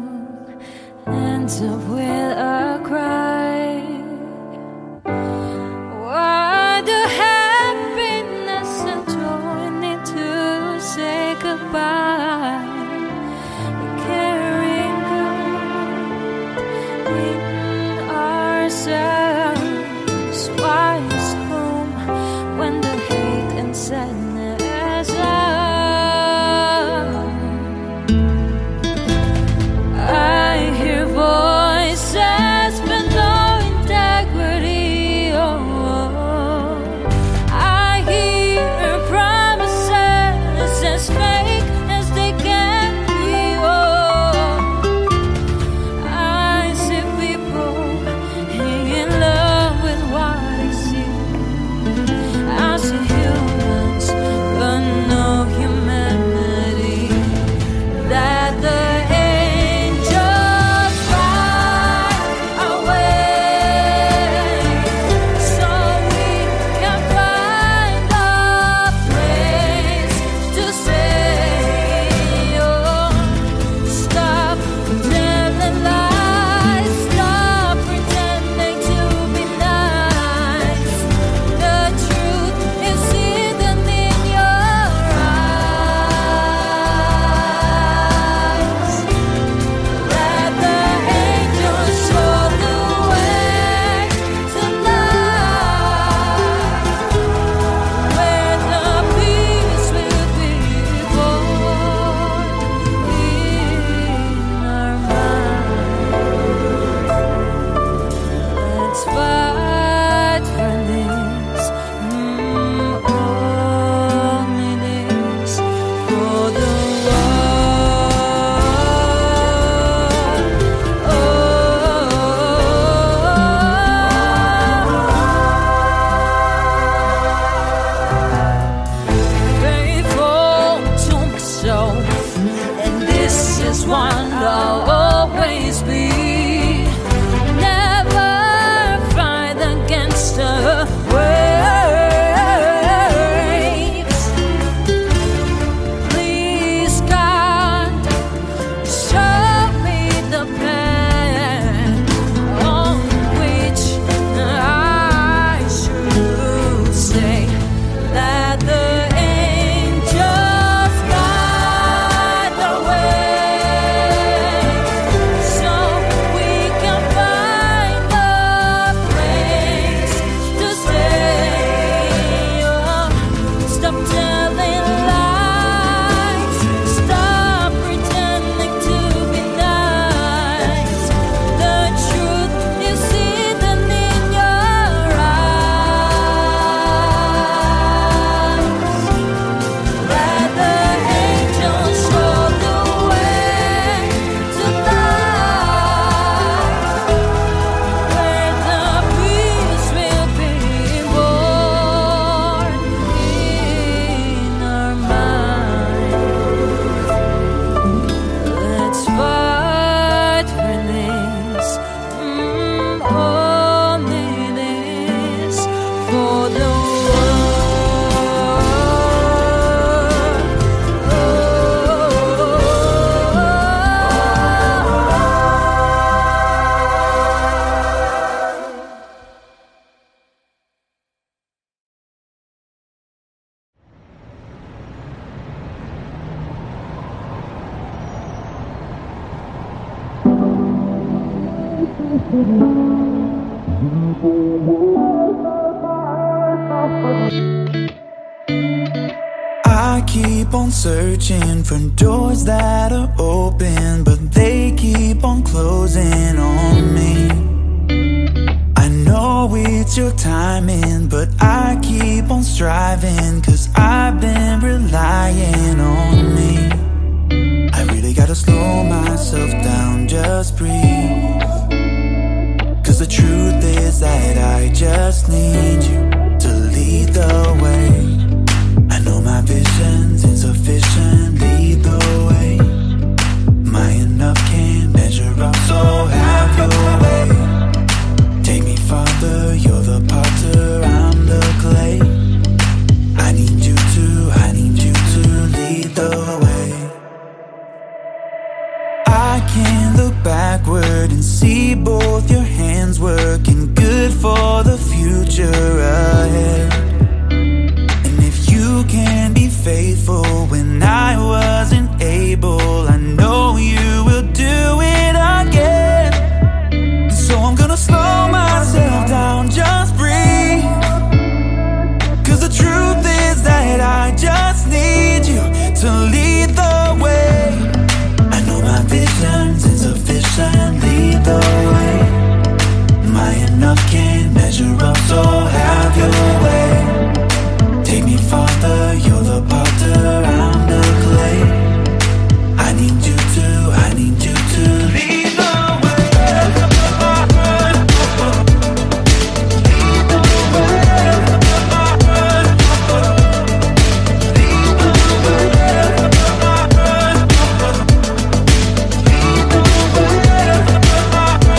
the path on which I should stay. Let the angels guide the way, so we can find the place to stay. Oh, stop telling lies, stop pretending to be nice. The truth is hidden in your eyes. Let the angels show the way tonight, where the peace will be born in our minds. Let's fight for this, mm, only this, for the I keep on searching for doors that are open, but they keep on closing on me. I know it's your timing, but I keep on striving, 'cause I've been relying on me. I really gotta slow myself down, just breathe, 'cause the truth is that I just need you to lead the way. I know my vision's insufficient, lead the way. My enough can't measure up, so have your way. Take me farther, you're the potter, I'm the clay. I need you to, I need you to lead the way. I can't look backward and see both your hands working good for the future ahead. And if you can be faithful when I wasn't able, I know you will do it again. So I'm gonna slow myself down, just breathe, 'cause the truth is that I just need you to lead the way. I know my vision's insufficient, lead the way. My enough can't measure up, so have your way. Take me farther, you're the potter, I'm the clay. I need you to, I need you to lead the way. Lead the way. Lead the way. Lead the way.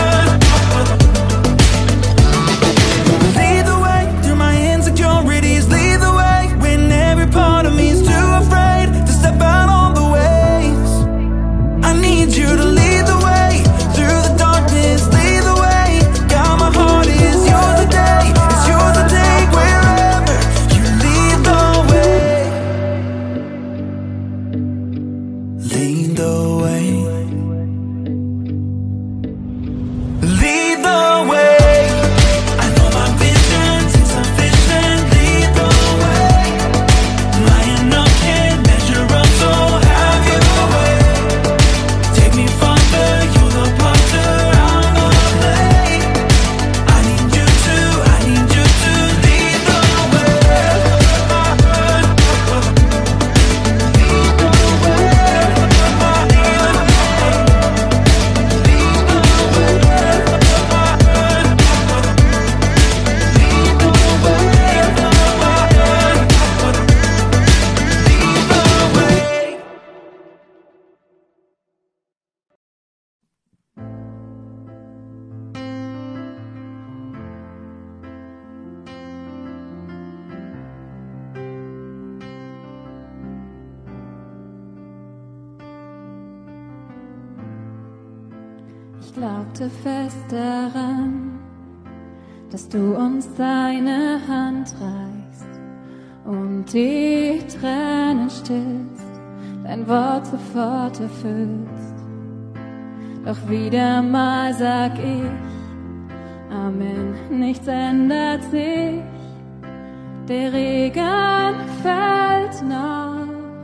Ich glaubte fest daran, dass du uns deine Hand reichst und die Tränen stillst, dein Wort sofort erfüllst. Doch wieder mal sag ich, Amen, nichts ändert sich, der Regen fällt noch,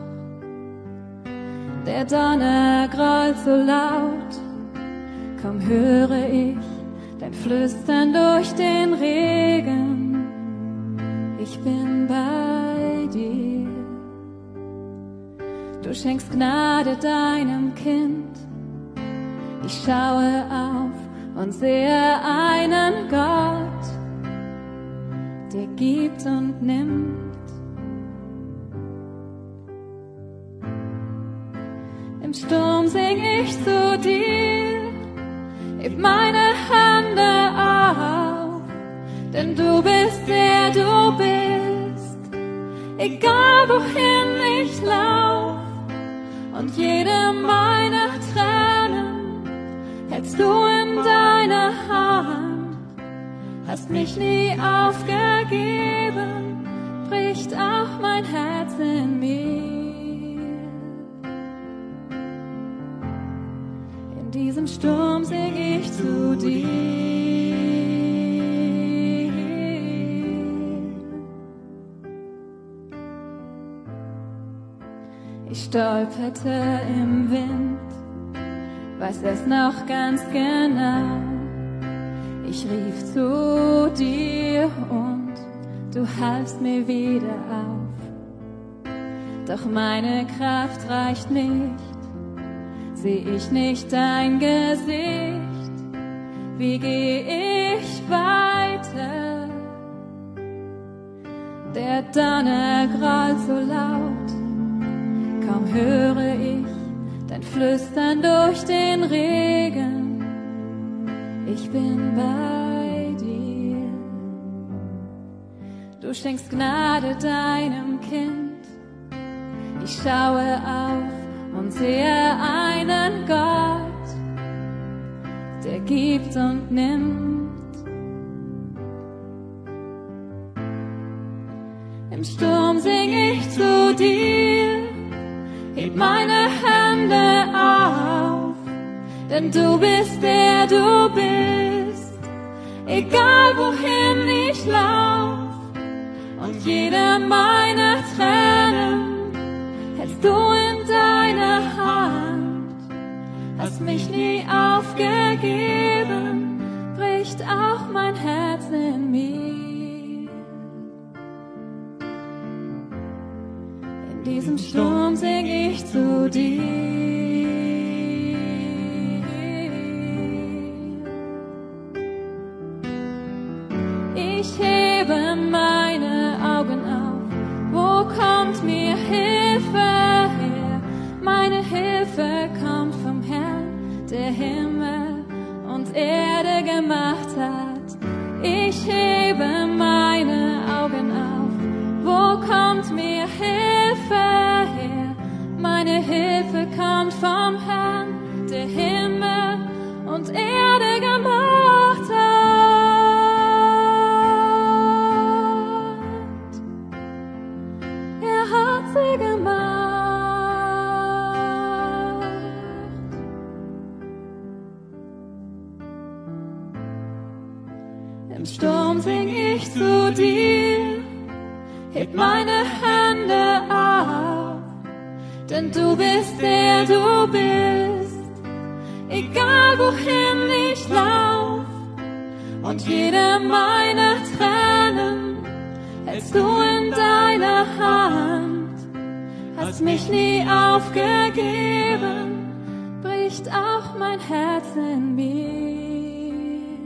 der Donner grollt so laut, kaum höre ich dein Flüstern durch den Regen, ich bin bei dir. Du schenkst Gnade deinem Kind, ich schaue auf und sehe einen Gott, der gibt und nimmt. Im Sturm sing ich zu dir, heb meine Hände auf, denn du bist wer du bist, egal wohin ich lauf, und jede meiner Tränen hältst du in deiner Hand, hast mich nie aufgegeben, bricht auch mein Herz in mir. In diesem Sturm sing ich zu dir. Ich stolperte im Wind, weiß es noch ganz genau. Ich rief zu dir und du halfst mir wieder auf. Doch meine Kraft reicht nicht, seh ich nicht dein Gesicht. Wie geh ich weiter? Der Donner grollt so laut, kaum höre ich dein Flüstern durch den Regen, ich bin bei dir. Du schenkst Gnade deinem Kind, ich schaue auf und sehe einen Gott, der gibt und nimmt. Im Sturm sing ich zu dir, heb meine Hände auf, denn du bist der du bist, egal wohin ich lauf, und jede meiner Tränen hältst du in deiner Hand, hast mich nie aufgegeben, bricht auch mein Herz in mir. In diesem Sturm sing ich zu dir. Ich hebe meine Augen auf, wo kommt mir Hilfe her? Meine Hilfe kommt vom Herrn, der Himmel und Erde gemacht hat. Ich hebe meine Augen auf, wo kommt mir Hilfe her? Meine Hilfe kommt vom Herrn, der Himmel und Erde gemacht hat. Er hat sie gemacht. Im Sturm sing ich zu dir, heb meine Hände auf, denn du bist der du bist, egal wohin ich lauf, und jede meiner Tränen hältst du in deiner Hand, hast mich nie aufgegeben, bricht auch mein Herz in mir.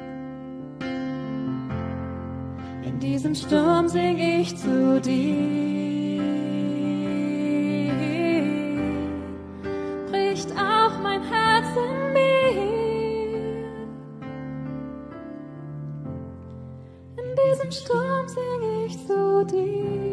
In diesem Sturm sing ich zu dir, bricht auch mein Herz in mir. In diesem Sturm sing ich zu dir.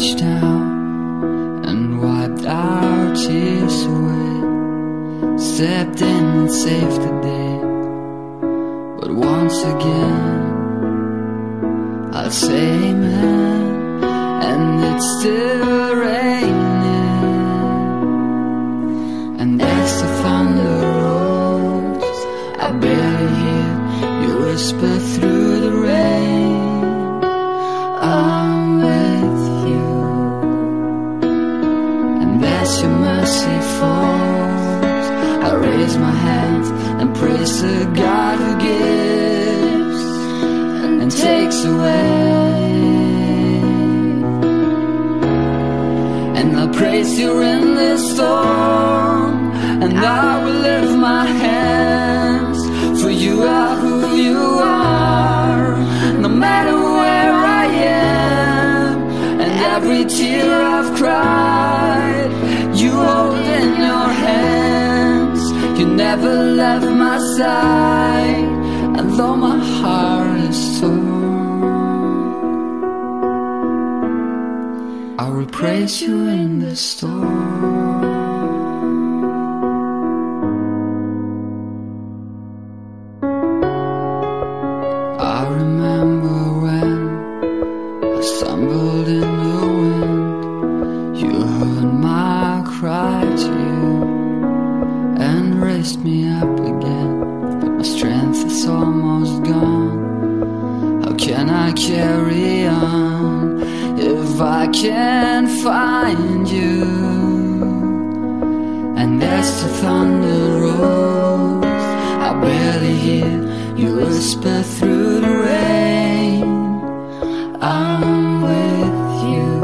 reached down and wiped our tears away, stepped in and saved the day. But once again I'll say amen, and it's still raining, and as the thunder rolls, I barely hear you whisper through the rain, I'm with you. And as your mercy falls, I raise my hands and praise the God who gives and takes away. And I'll praise you in this storm, and I will lift my hands, for you are who you are, no matter where I am. And every tear I've cried, you hold in your hands. You never left my side, and though my heart is torn, I will praise you in the storm. I remember when I stumbled in the wind, you heard my cry to you and raised me up again. But my strength is almost gone. How can I carry on if I can't find you? And as the thunder rolls, I barely hear you whisper through the rain, I'm with you.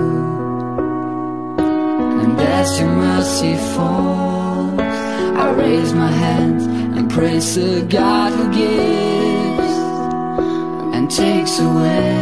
And as your mercy falls, I raise my hands and praise the God who gives and takes away.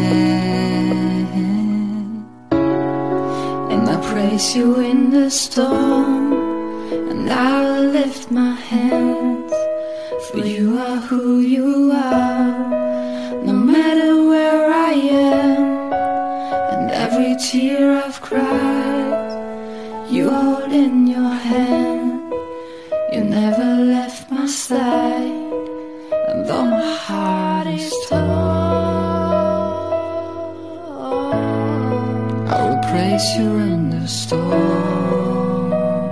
And I praise you in the storm, and I will lift my hands, for you are who you are, no matter where I am. And every tear I've cried, you hold in your hand. You never left my side, and though my heart is torn, I will praise you in the storm.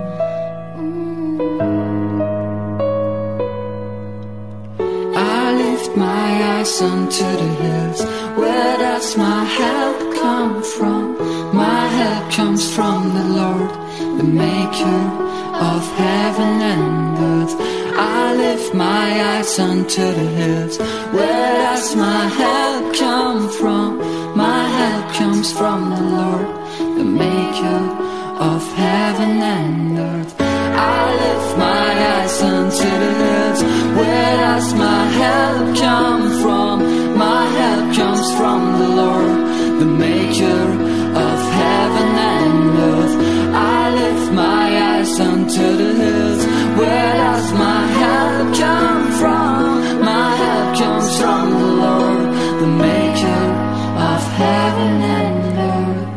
I lift my eyes unto the hills, where does my help come from? My help comes from the Lord, the maker of heaven and earth. I lift my eyes unto the hills, where does my help come from? My help comes from the Lord, the maker of heaven and earth. I lift my eyes unto the hills, where does my help come from? My help comes from the Lord, the maker of heaven and earth. I lift my eyes unto the hills, where does my help come from? My help comes from the Lord, the maker of heaven and earth.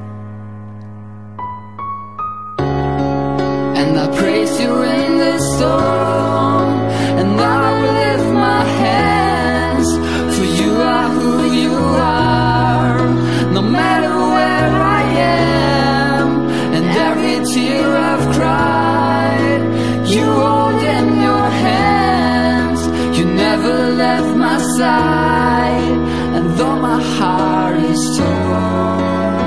And I praise you in the storm, and I will lift my hands, for you are who you are, no matter where I am. And every tear I've cried, you hold in your hands. You never left my side, and though my heart is torn,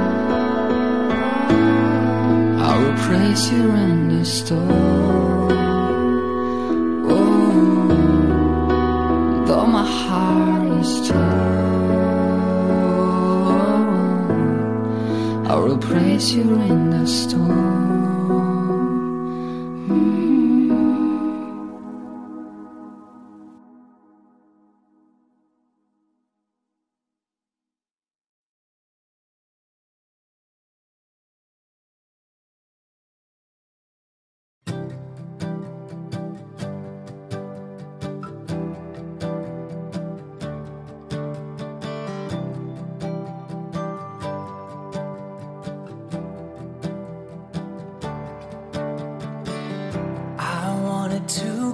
I will praise you in the storm. Oh, though my heart is torn, I will praise you in the storm.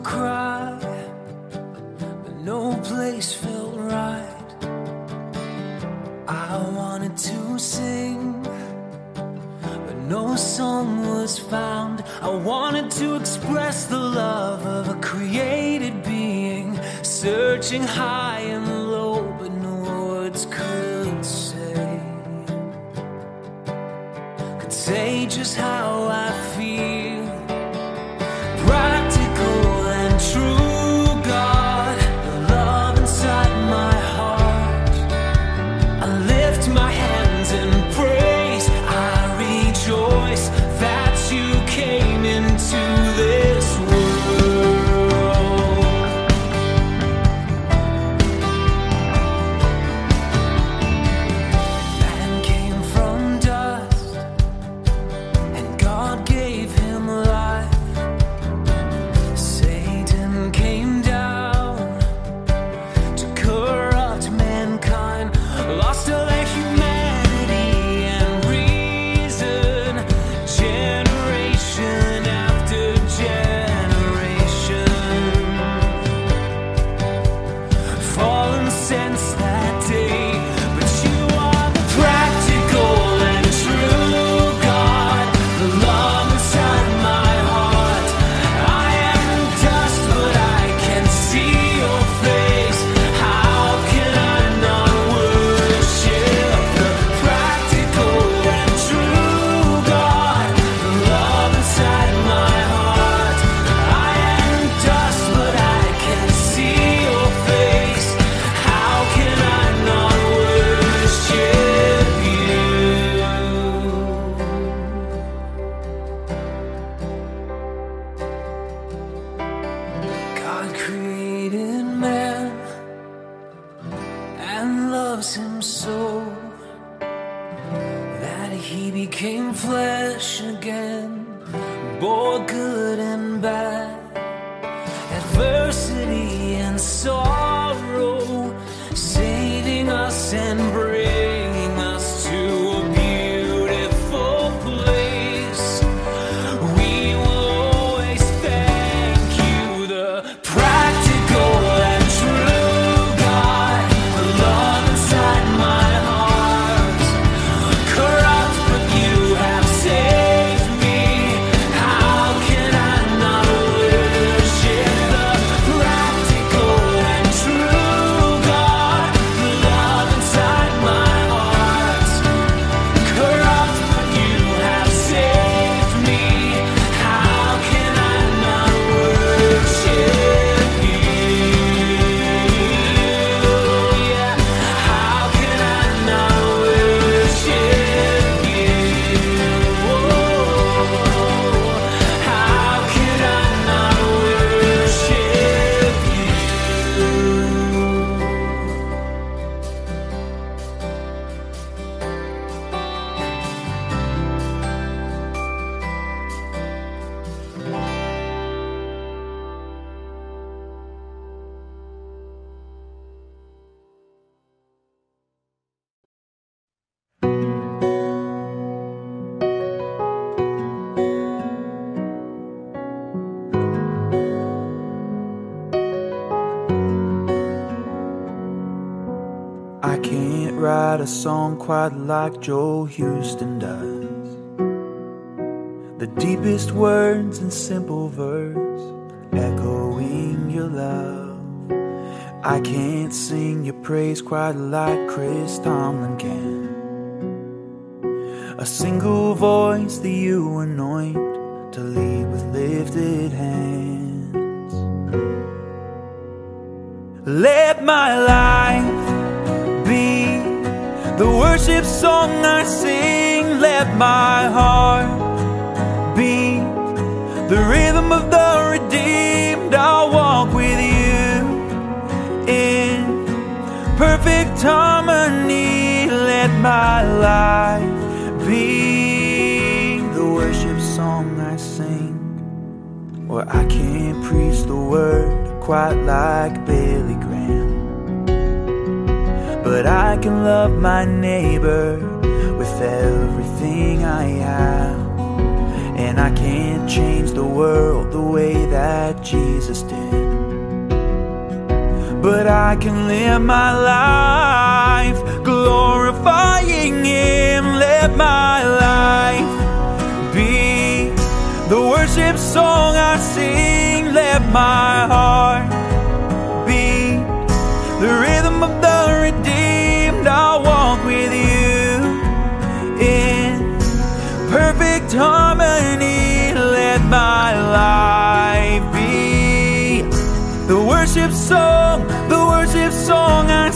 cry, but no place felt right. I wanted to sing, but no song was found. I wanted to express the love of a created being, searching high and low, but no words could say, could say just how I feel. Practical and true, God, the love inside my heart. I lift my hands in praise, I rejoice that you came into this world. Man came from dust, and God gave him life. Satan came down to corrupt mankind, lost all their humanity and reason, generation after generation. Fallen since that day, but you are the practical and true God, the love inside my heart. I am dust, but I can see your face. How can I not worship the practical and true God, the love inside my heart? I am dust, but I can see your face. How can I not worship you? God created man and loves him so that he became flesh again, bore good and bad, adversity and sorrow, saving us and bringing us to a beautiful place. We will always thank you, the practical and true God, the love inside my heart. Corrupt, but you have saved me. How can I not worship the practical and true God, the love inside my heart? Corrupt, but you have saved me. How can I not worship you? Yeah, how can I not worship you? Oh, how can I not worship you? I can't write a song quite like Joe Houston does. The deepest words in simple verse, echoing your love. I can't sing your praise quite like Chris Tomlin can. A single voice that you anoint to lead with lifted hands. Let my life be the worship song I sing. Let my heart be the rhythm of the redeemed. I'll walk with you in perfect harmony. Let my life be the worship song I sing. Or I can't preach the word quite like Billy Graham, but I can love my neighbor with everything I have. And I can't change the world the way that Jesus did. But I can live my life glorifying Him. Let my life be the worship song I sing. Let my heart be the rhythm of the redeemed. I'll walk with you in perfect harmony. Let my life be the worship song, the worship song I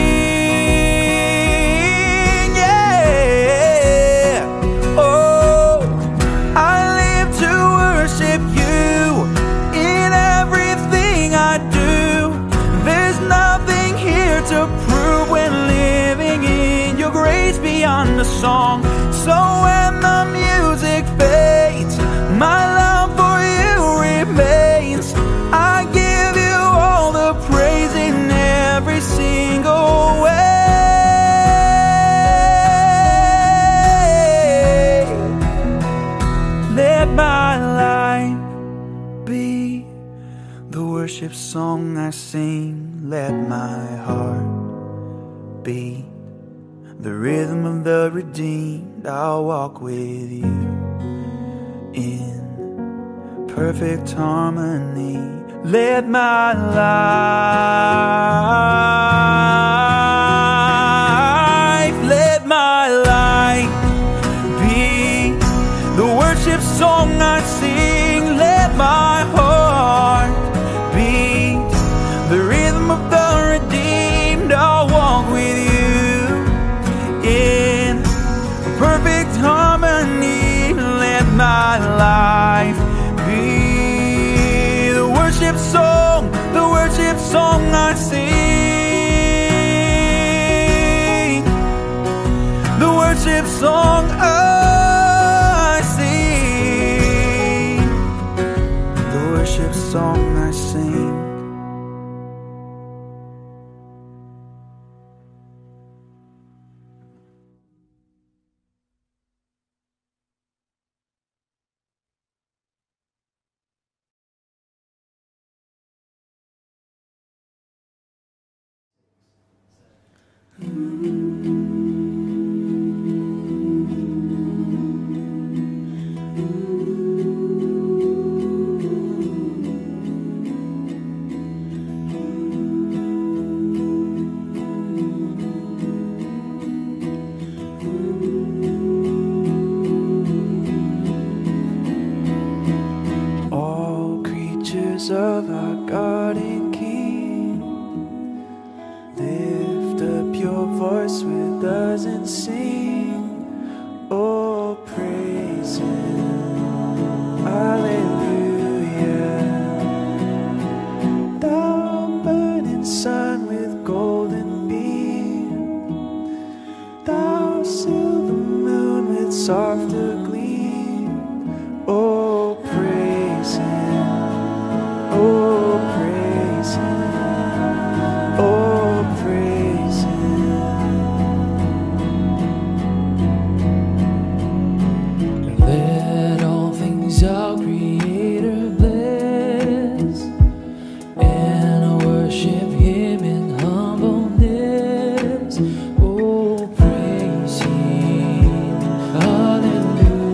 sing. Yeah. Oh, I live to worship you in everything I do. There's nothing here to prove when living in your grace beyond the song. So when the music fades, my love for you remains. I give you all the praise in every single way. Let my life be the worship song I sing. Let my heart be the rhythm of the redeemed. I'll walk with you in perfect harmony. Let my life, let my life be the worship song I sing. Let my heart be the rhythm of the redeemed. I'll walk with you in perfect harmony. Let my life be the worship song, the worship song I sing. The worship song I sing. The worship song I sing. All creatures of our God and King, lift up your voice with us and sing. Oh, praise Him, hallelujah. Thou burning sun with golden beam, thou silver moon with softer gleam. Oh, praise Him, oh, praise Him, oh, praise Him. Let all things our Creator bless, and worship Him in humbleness. Oh, praise Him, hallelujah.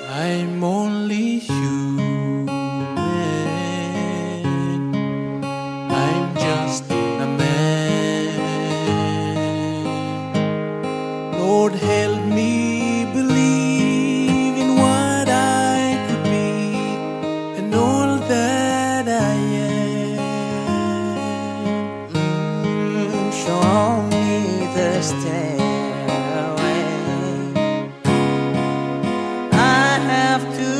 I'm only human. I'm just a man. Lord, help me believe in what I could be and all that I am. Mm, show me the stairway to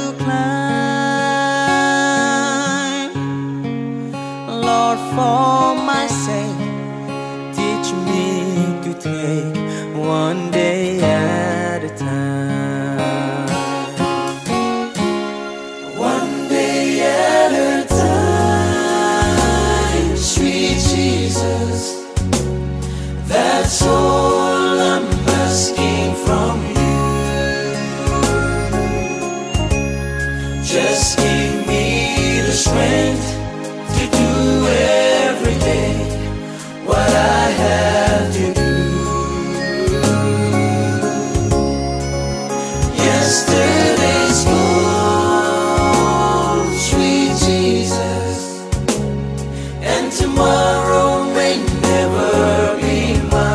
climb, Lord, for my sake, teach me to take one day at a time. One day at a time, sweet Jesus, that's all I'm asking from you. Just give me the strength to do every day what I have to do. Yesterday's gone, sweet Jesus, and tomorrow may never be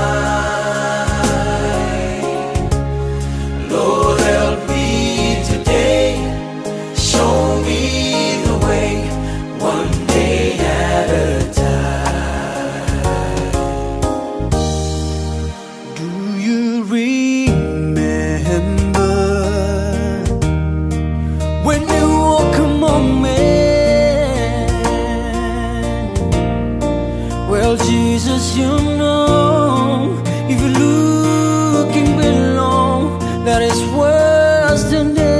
mine. Lord, help me today. Show me the way, one day at a time. Do you remember when you walk among men? Well, Jesus, you know, if you're looking below, that is worse than death.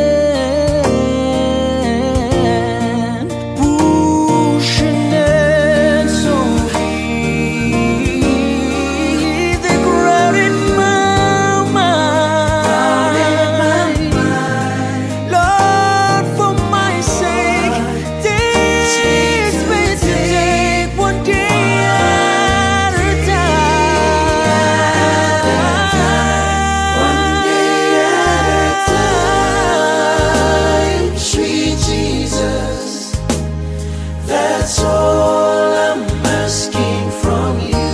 That's all I'm asking from you.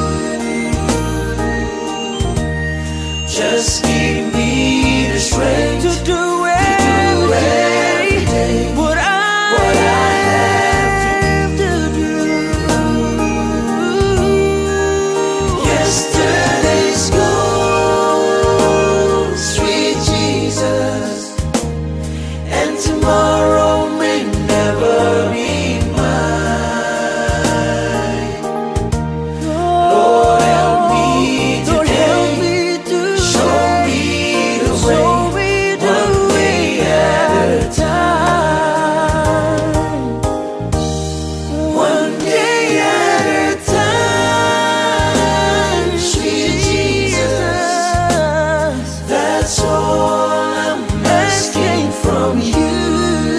Just give me the strength to do every day what I, what I have to do. Yesterday's gone, sweet Jesus, and tomorrow may never be. That's all I'm asking from you.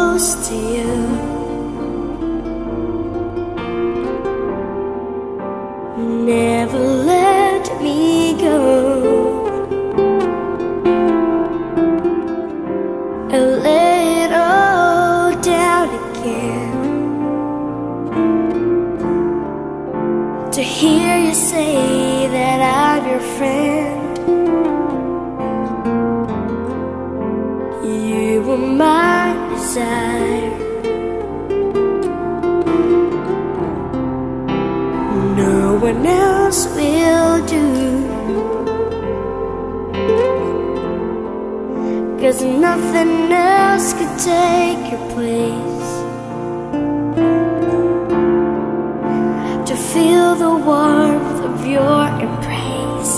close to you. Never let me go. I lay it all down again to hear you say that I'm your friend. You were my desire. No one else will do, 'cause nothing else could take your place. To feel the warmth of your embrace,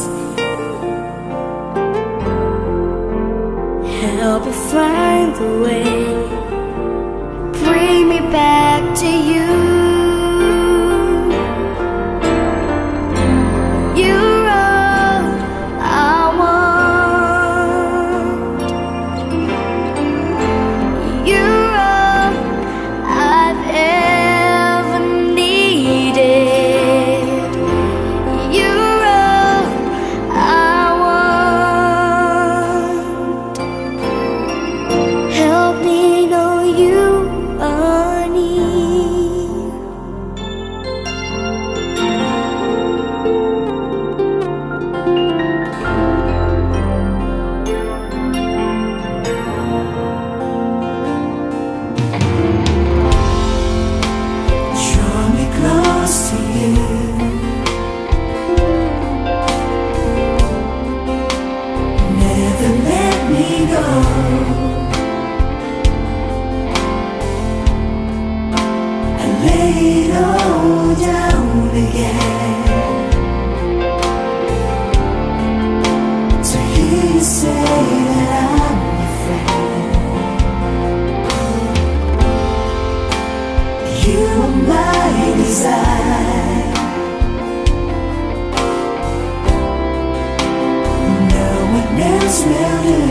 help me find the way, bring me back to you. You're all I want. You're all I've ever needed. You're all I want. Help me know you are near. Draw me close to you. Never let me go. I lay it all down again to hear you say that I'm your friend. You are my desire. No one else will do,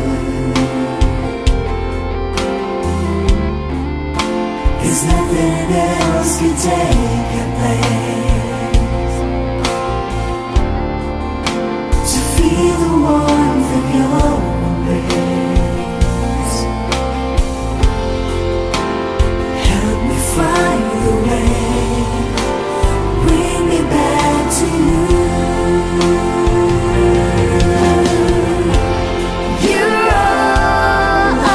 'cause nothing else can take your place. To feel the warmth of your embrace, help me find the way, bring me back to you. You're all I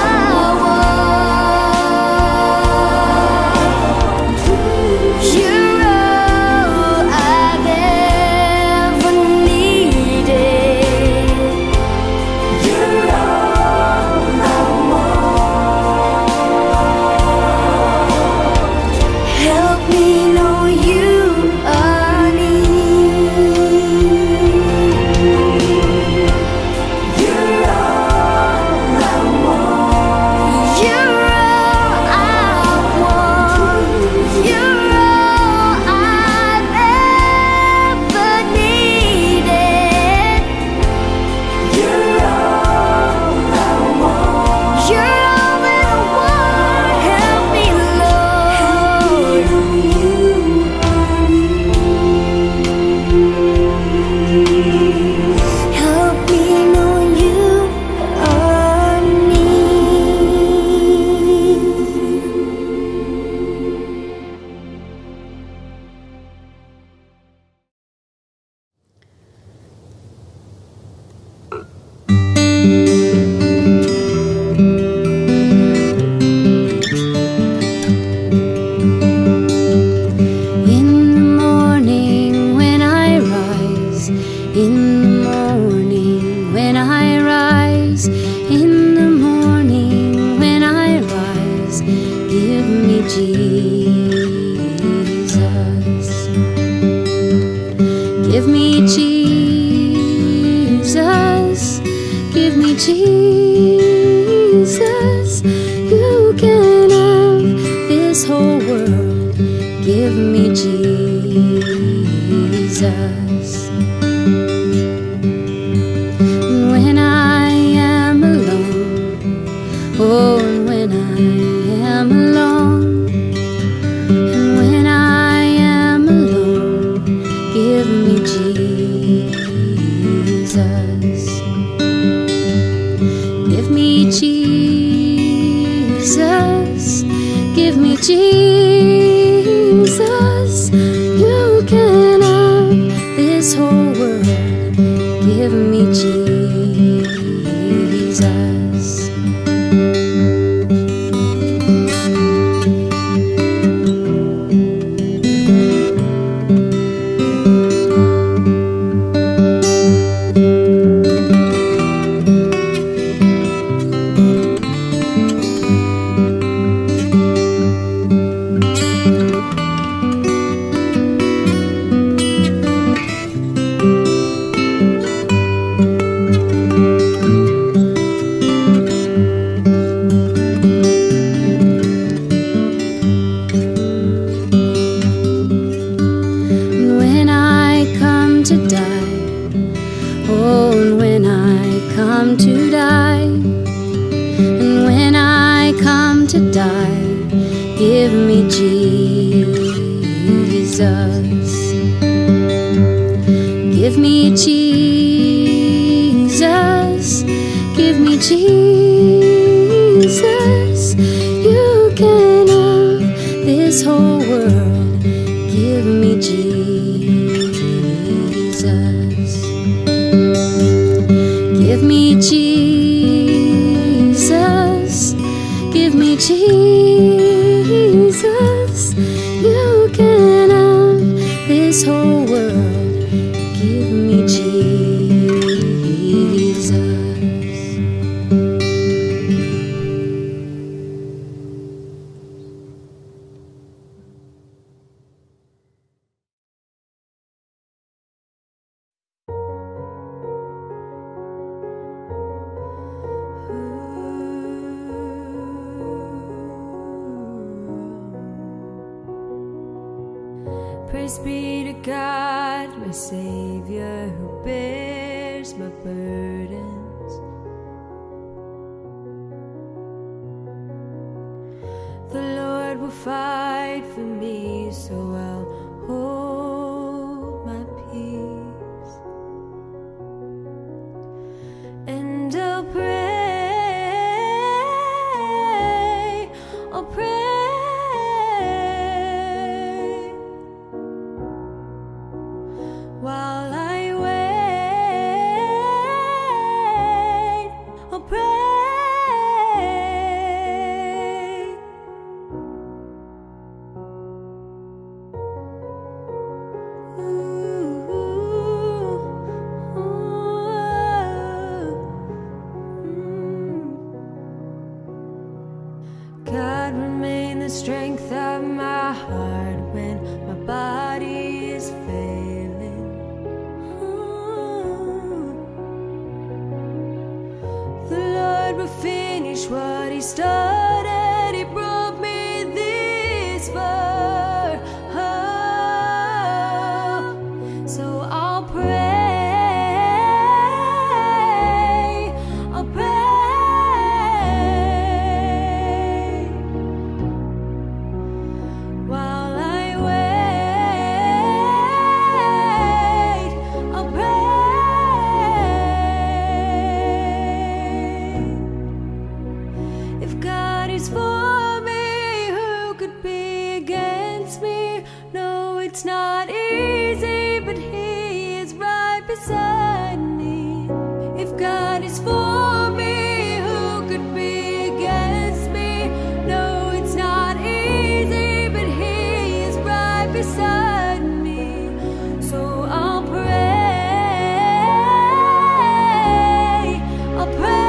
want. You're all I've ever needed. You're all I want. Help me know you are near. You're all I want. You're all I want. You're all I've ever needed. You're all I want. You're all that I want. Help me, Lord. Help me know you are near. In the morning when I rise, in the morning when I rise, in the morning when I rise, give me Jesus. Give me Jesus. Give me Jesus. You can have this whole world. Give me Jesus. When I am alone, oh, and when I give me Jesus. You can have this whole world, give me Jesus. Give me Jesus. Give me Jesus. Give me Jesus. You can have this whole world. Give me Jesus. Give me Jesus. Give me Jesus. You can have this whole world. Give me Jesus. Praise be to God, my Savior, who bears my burdens. The Lord will fight for me, so I'll hold my peace. And I'll pray, I'll pray. While I wait, I'll pray. Ooh, ooh, ooh. God, remain the strength of my heart when my body is failing. Finish what he started. He brought me this far. Oh, so I'll pray, I'll pray. While I wait, I'll pray. If God is for me, who could be against me? No, it's not easy, but He is right beside me. If God is for me, who could be against me? No, it's not easy, but He is right beside me. So I'll pray, I'll pray.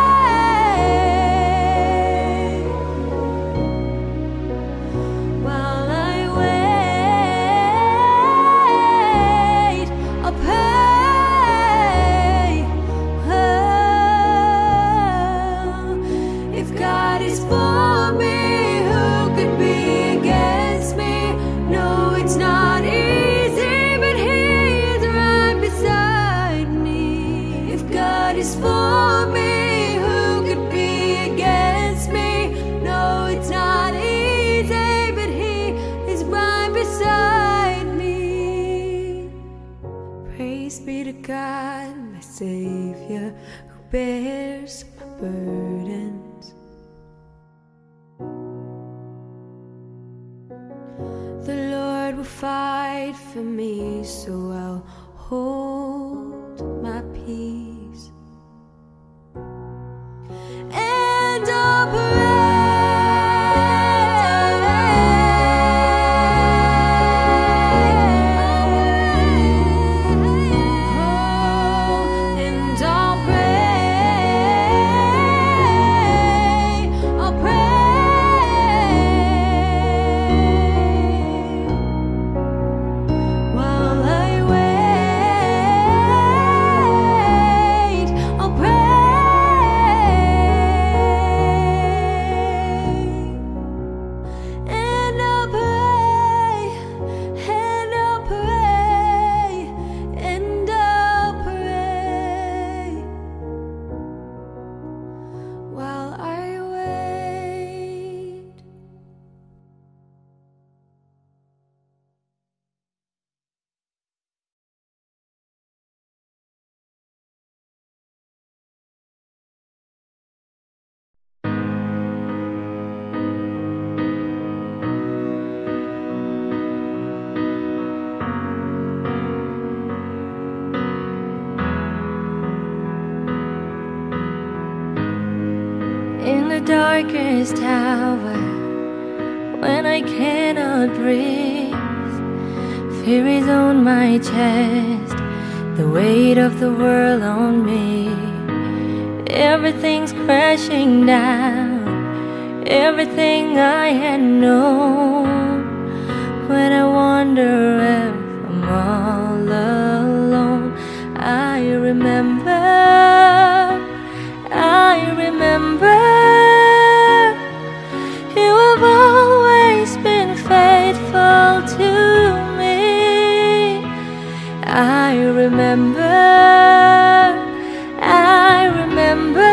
Is for me, who could be against me? No, it's not easy, but He is right beside me. Praise be to God, my Savior, who bears my burdens. fight for me, so I'll hold my peace. And I'll pray. Darkest hour, when I cannot breathe, fear is on my chest, the weight of the world on me. Everything's crashing down, everything I had known. When I wonder if I'm all alone, I remember, I remember you have always been faithful to me. I remember, I remember,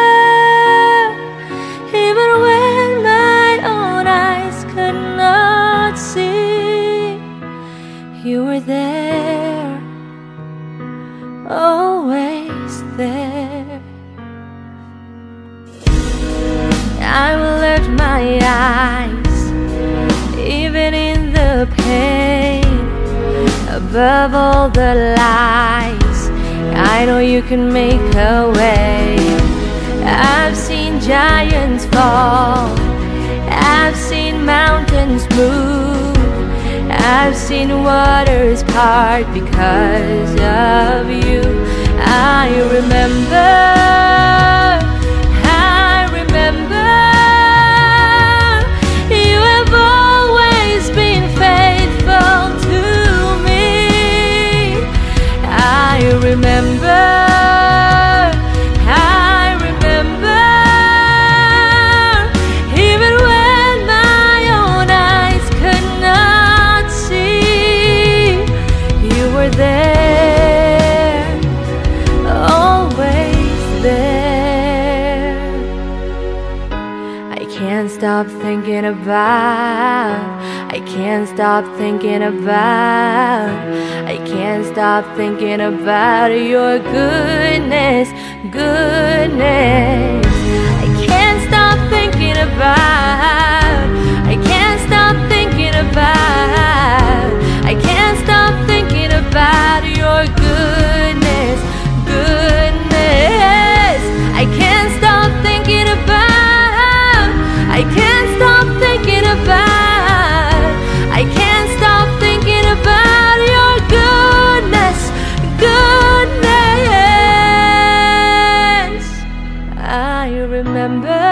even when my own eyes could not see, you were there, always there. I will lift my eyes, even in the pain, above all the lies, I know you can make a way. I've seen giants fall, I've seen mountains move, I've seen waters part because of you. I remember, you have always been faithful to me. I remember, I remember, even when my own eyes could not see, you were there, always there. I can't stop thinking about, I can't stop thinking about, I can't stop thinking about your goodness, goodness. I can't stop thinking about, I can't stop thinking about, I can't stop thinking about your goodness, goodness. I can't stop thinking about, I can't stop thinking about, I can't stop thinking about your goodness, goodness. I remember,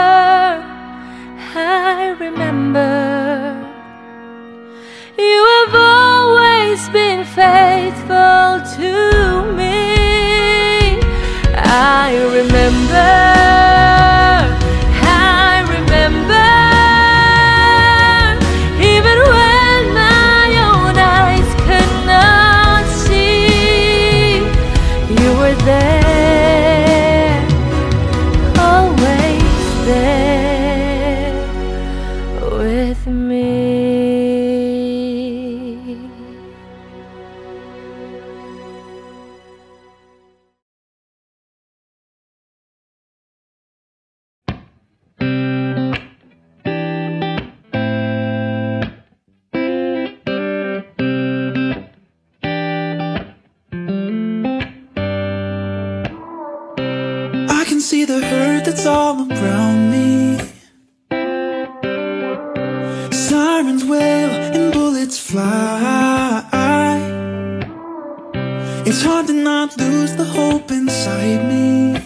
I remember, you have always been faithful to me. I remember, there, always there with me. all around me. Sirens wail and bullets fly. It's hard to not lose the hope inside me.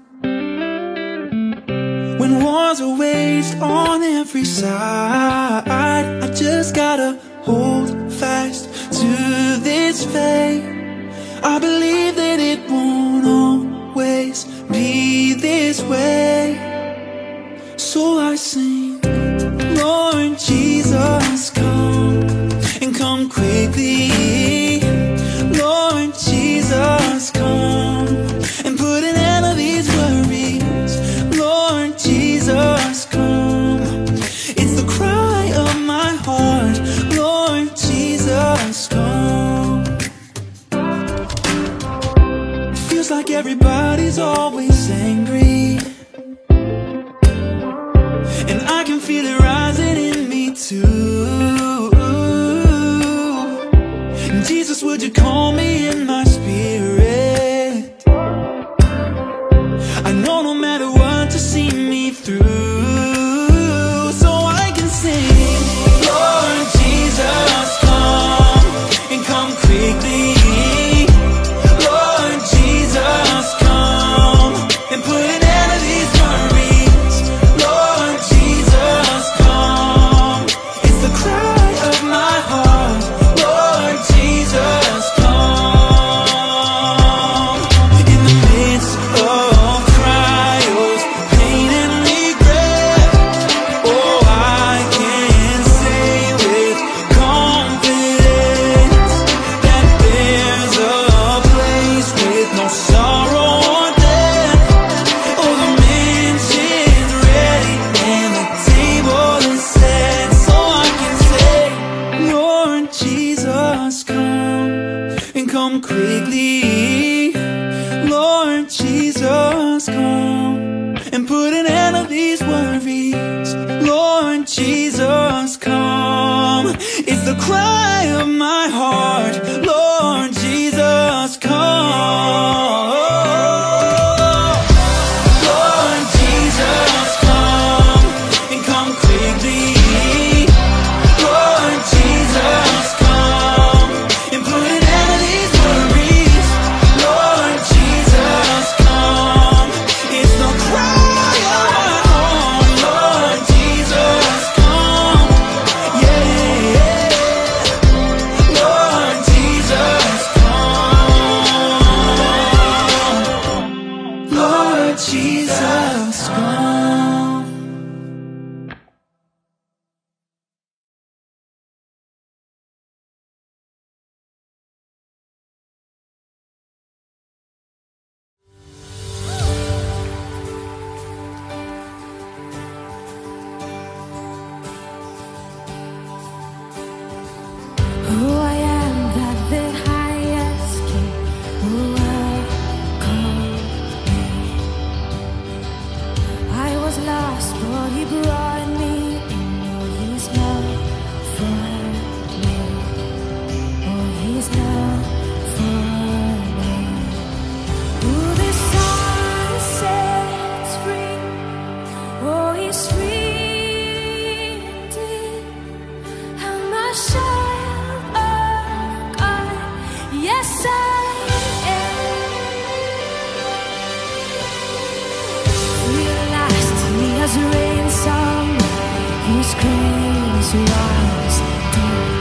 When wars are waged on every side, I just gotta hold fast to this faith. I believe that it won't always be this way. So I sing, Lord Jesus, come and come quickly. Lord Jesus, come and put an end to these worries. Lord Jesus, come. It's the cry of my heart. Lord Jesus, come. Feels like everybody's always angry, and I can feel it rising in me too. Jesus, would you call me in my spirit? I know no matter what, to see me through. So I can sing, Lord Jesus, come and come quickly. Lord Jesus, come and put an end to these worries. Lord Jesus, come. It's the cry of my heart. Lord Jesus, come. In the midst of trials, pain and regret, oh, I can say with confidence that there's a place with no sorrow or death. Oh, the mansion's ready and the table is set. So I can say, Lord Jesus, come and come quickly. Lord Jesus, come and put an end to these worries. Lord Jesus, come. It's the cry of my heart. Lord Jesus, come. Lord Jesus, come and come quickly. Lord Jesus, come and put an end to these worries. Lord Jesus, come. It's the cry of my heart. Lord Jesus, come. Yeah. Lord Jesus, come. Lord Jesus, come. Who I am, that the highest king will welcome me. I was lost, but he brought me in. Oh, he's not for me. Oh, he's not for me. Who the sun sets free. Oh, he's free indeed. I'm a child of God. Yes, I am. Realized he has reigned some. His grace was deep.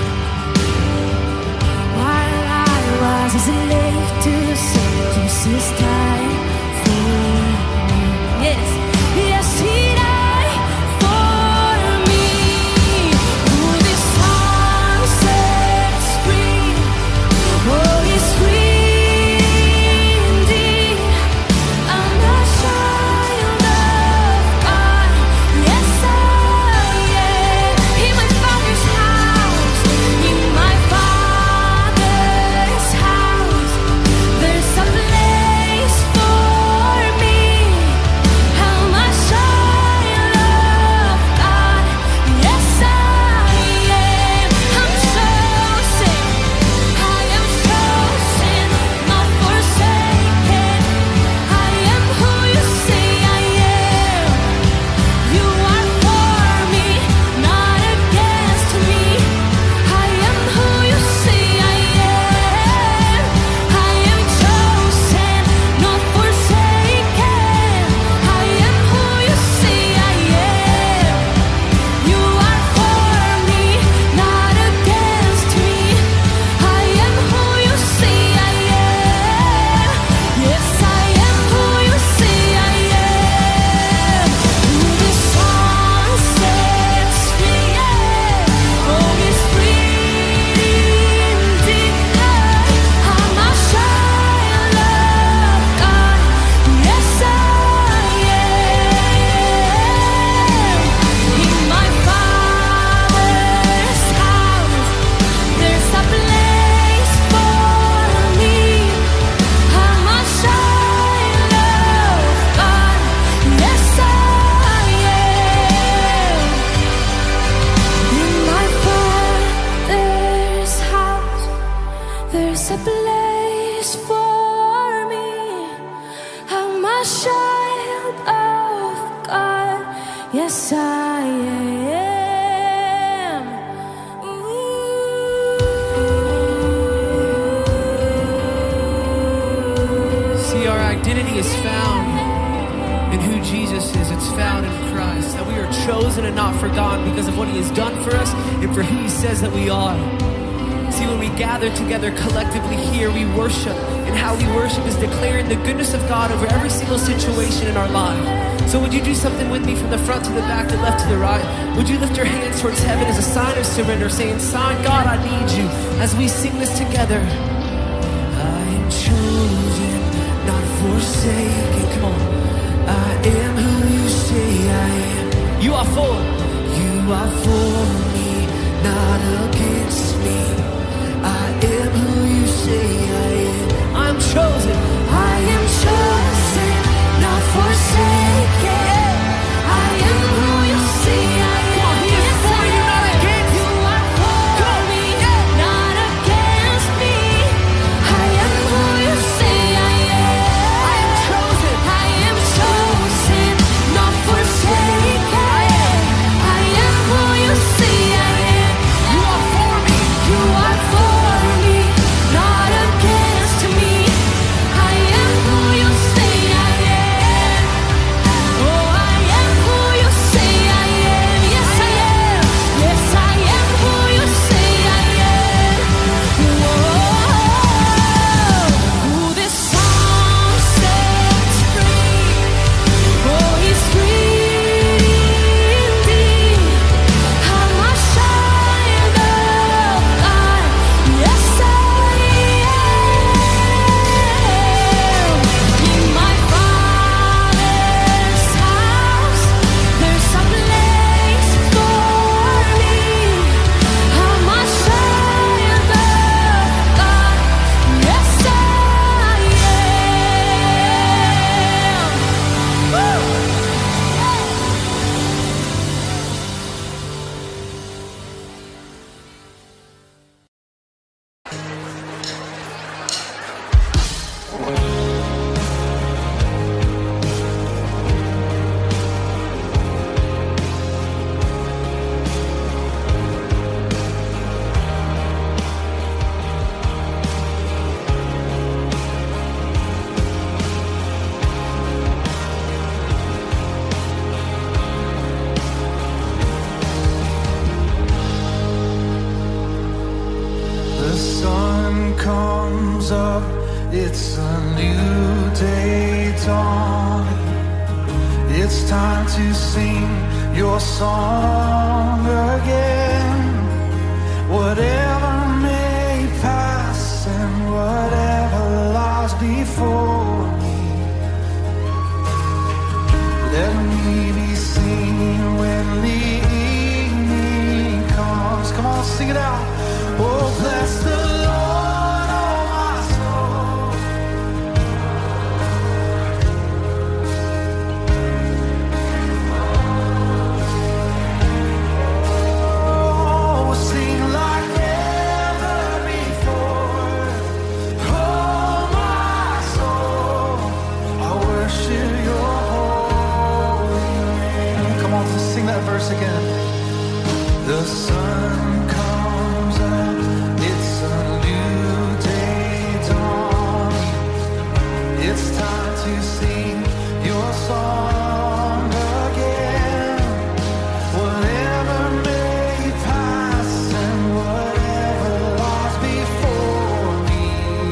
While I was a slave to sin, Jesus died for me. Yes, yes, he died for me. Who the sun sets free. Oh, he's free indeed. I'm a child of God. Yes, I am. In my Father's house, in my Father's house, there's a place for me. I'm chosen and not forgotten because of what he has done for us and for who he says that we are. See, when we gather together collectively here, we worship, and how we worship is declaring the goodness of God over every single situation in our life. So would you do something with me from the front to the back, the left to the right? Would you lift your hands towards heaven as a sign of surrender, saying, "Sign, God, I need you," as we sing this together. I am chosen, not forsaken. Come on. I am who you say I am. You are for. You are for me, not against me. I am who you say I am. I'm chosen. I am chosen, not forsaken. I am who you say I am. Come on, he is for you, not against. You are for me, not against me. I am who you say I am. I am chosen. I am chosen, not forsaken. I am who you say I am. You are for me. You are for me, not against me. I am who you say I am. Oh, I am who you say I am. Yes, I am. Yes, I am who you say I am. Whoa. Who this song sets free. Oh, he's free indeed. I'm a child of God. Yes, I am. In my Father's house, there's a place for me. I'm a child of God. Yes, I am. Woo! The sun comes up, it's a new day dawning. It's time to sing your song again. Whatever may pass and whatever lies before me, let me be singing when the evening comes. Come on, sing it out. Oh, bless the Lord, oh my soul. Oh, we'll sing like never before. Oh, my soul, I worship your holy name. Come on, let's sing that verse again. The sun comes up, it's a new day dawning. It's time to sing your song again. Whatever may pass and whatever lies before me,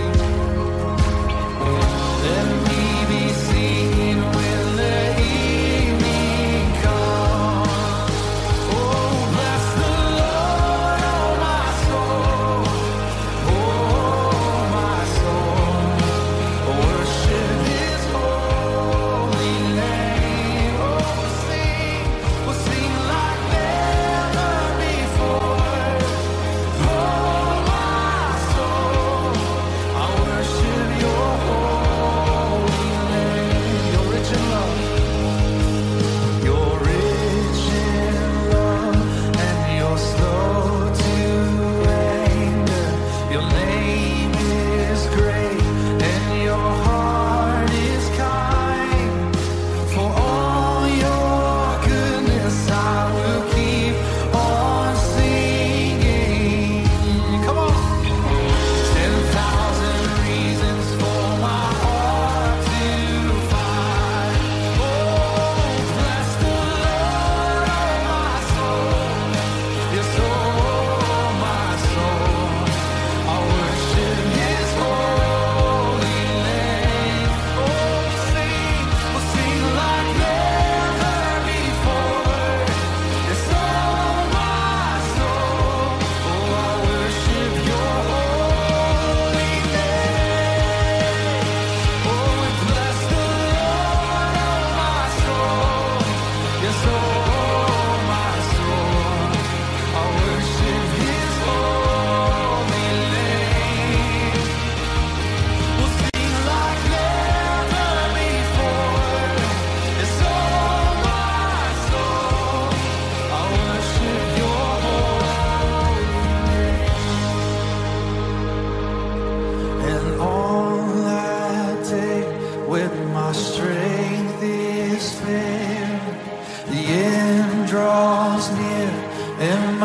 let me be singing when the evening comes. Oh, bless the Lord.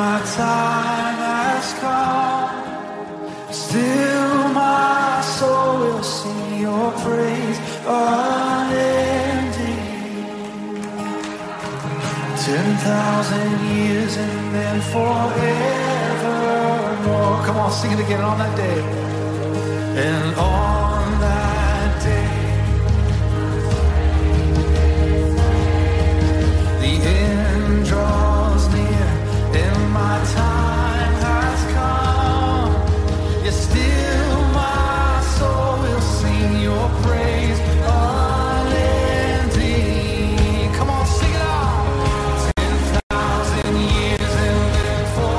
my time has come. Still my soul will sing your praise unending. Ten thousand years and then forevermore. Come on, sing it again on that day. And on that day, the end draws near and my time has come. Yet still my soul will sing your praise unending. Come on, sing it out. Ten thousand years and then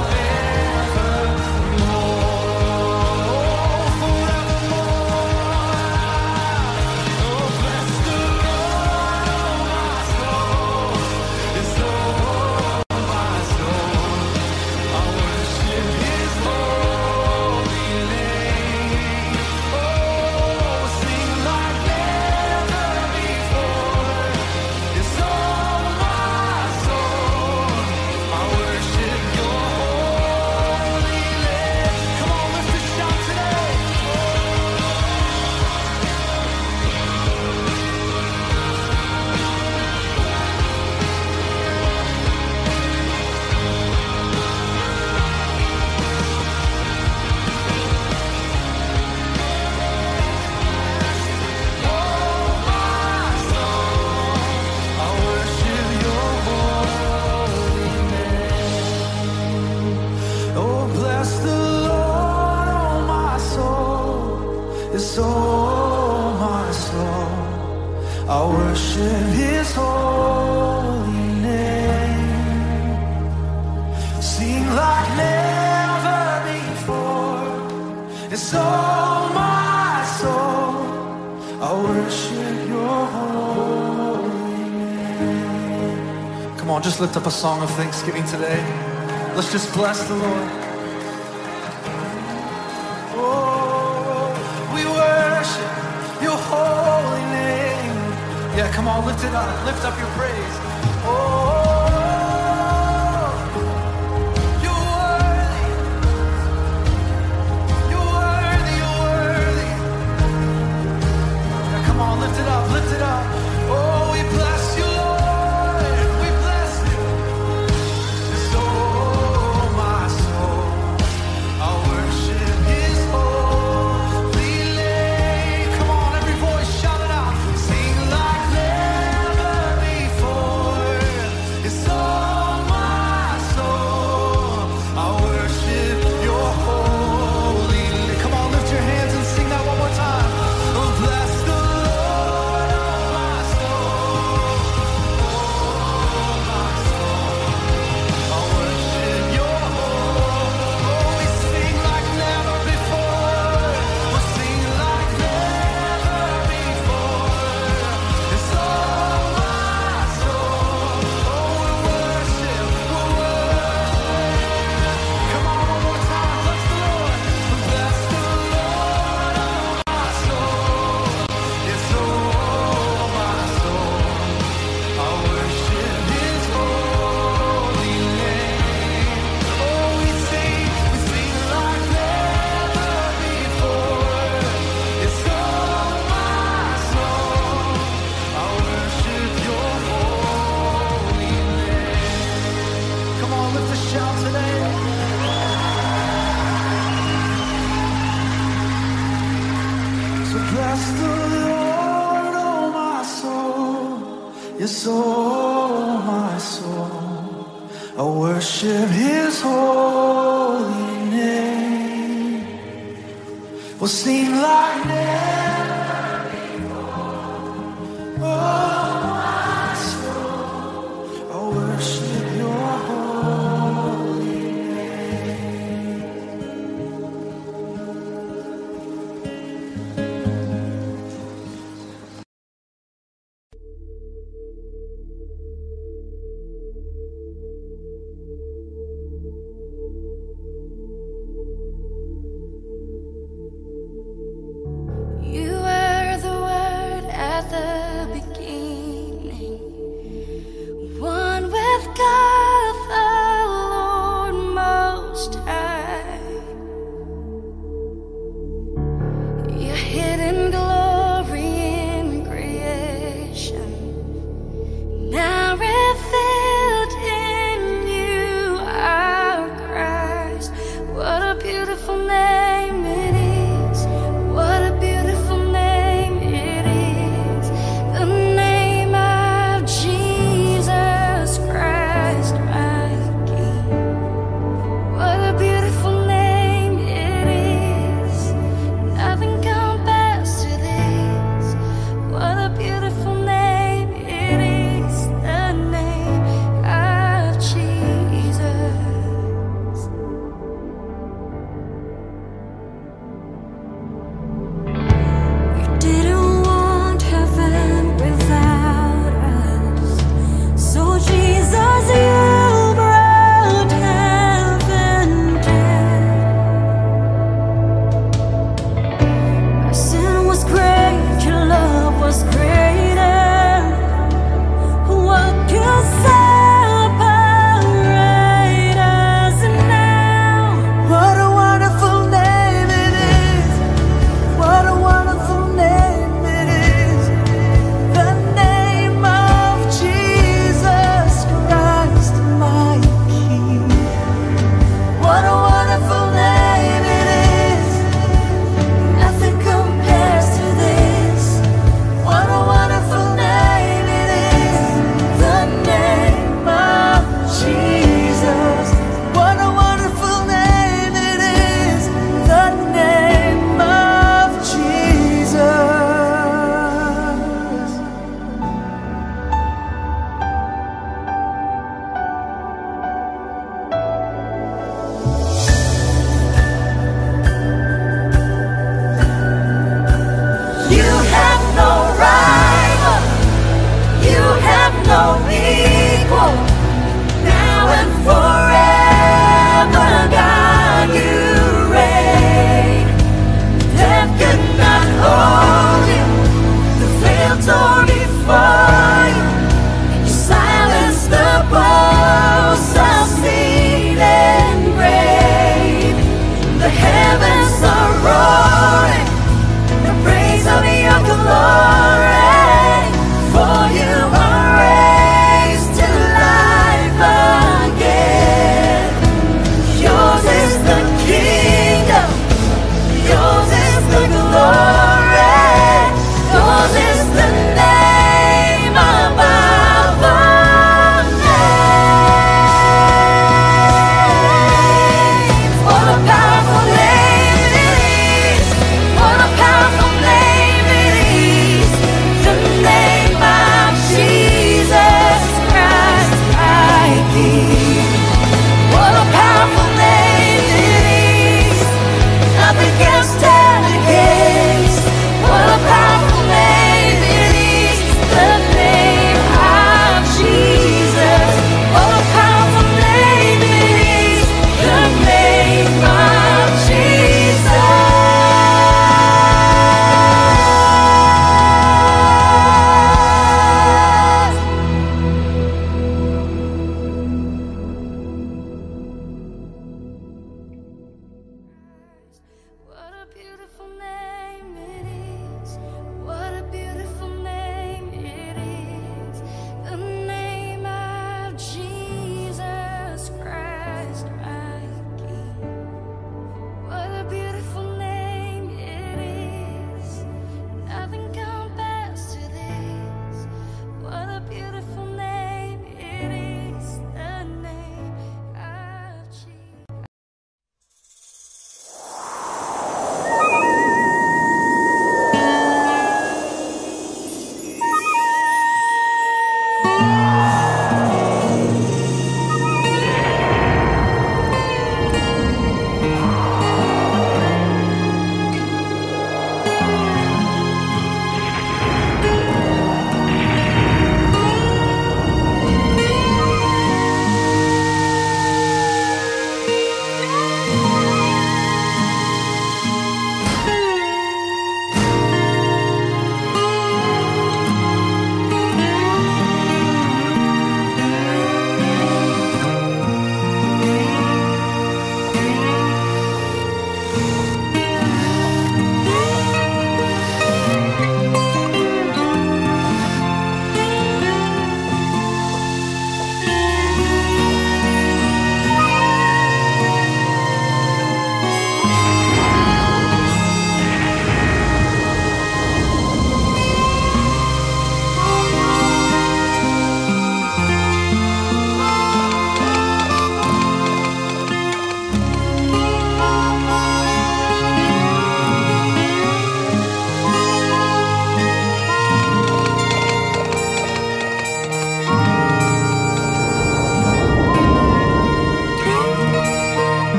forevermore, forevermore. Oh, bless the Lord, oh my soul, it's all my soul. I worship His holy name. Oh, sing like never before. It's all my soul. I worship Your holy name. Come on, lift a shout today. I worship Your holy name. Oh, bless the Lord, oh my soul, it's all my soul. I worship His holy name. Sing like never before. It's all my soul. I worship Your holy name. Come on, just lift up a song of thanksgiving today. Let's just bless the Lord. Oh, we worship Your holy name. Yeah, come on, lift it up. Lift up your praise. Oh, You're worthy. You're worthy. You're worthy. Yeah, come on, lift it up. Lift it up. Oh, we bless You, Lord. We bless You. It's all my soul. I worship His holy name. Come on, every voice shout it out. Sing like never before. It's all my soul. I worship Your holy name. Come on, lift your hands and sing that one more time. Oh, bless the Lord, oh my soul. Oh, my soul. I worship Your holy. Oh, we sing like never before. We sing like never before. It's all my soul. Oh, we worship, we worship. Come on, one more time. Bless the Lord. Bless the Lord, oh my soul. It's all my soul. I worship His holy name. Oh, we sing, we sing like never before. It's all my soul. I worship Your holy name. Come on, lift a shout today. So bless the Lord, oh my soul. Yes, oh my soul. I worship His holy name. We'll sing like never before. Oh,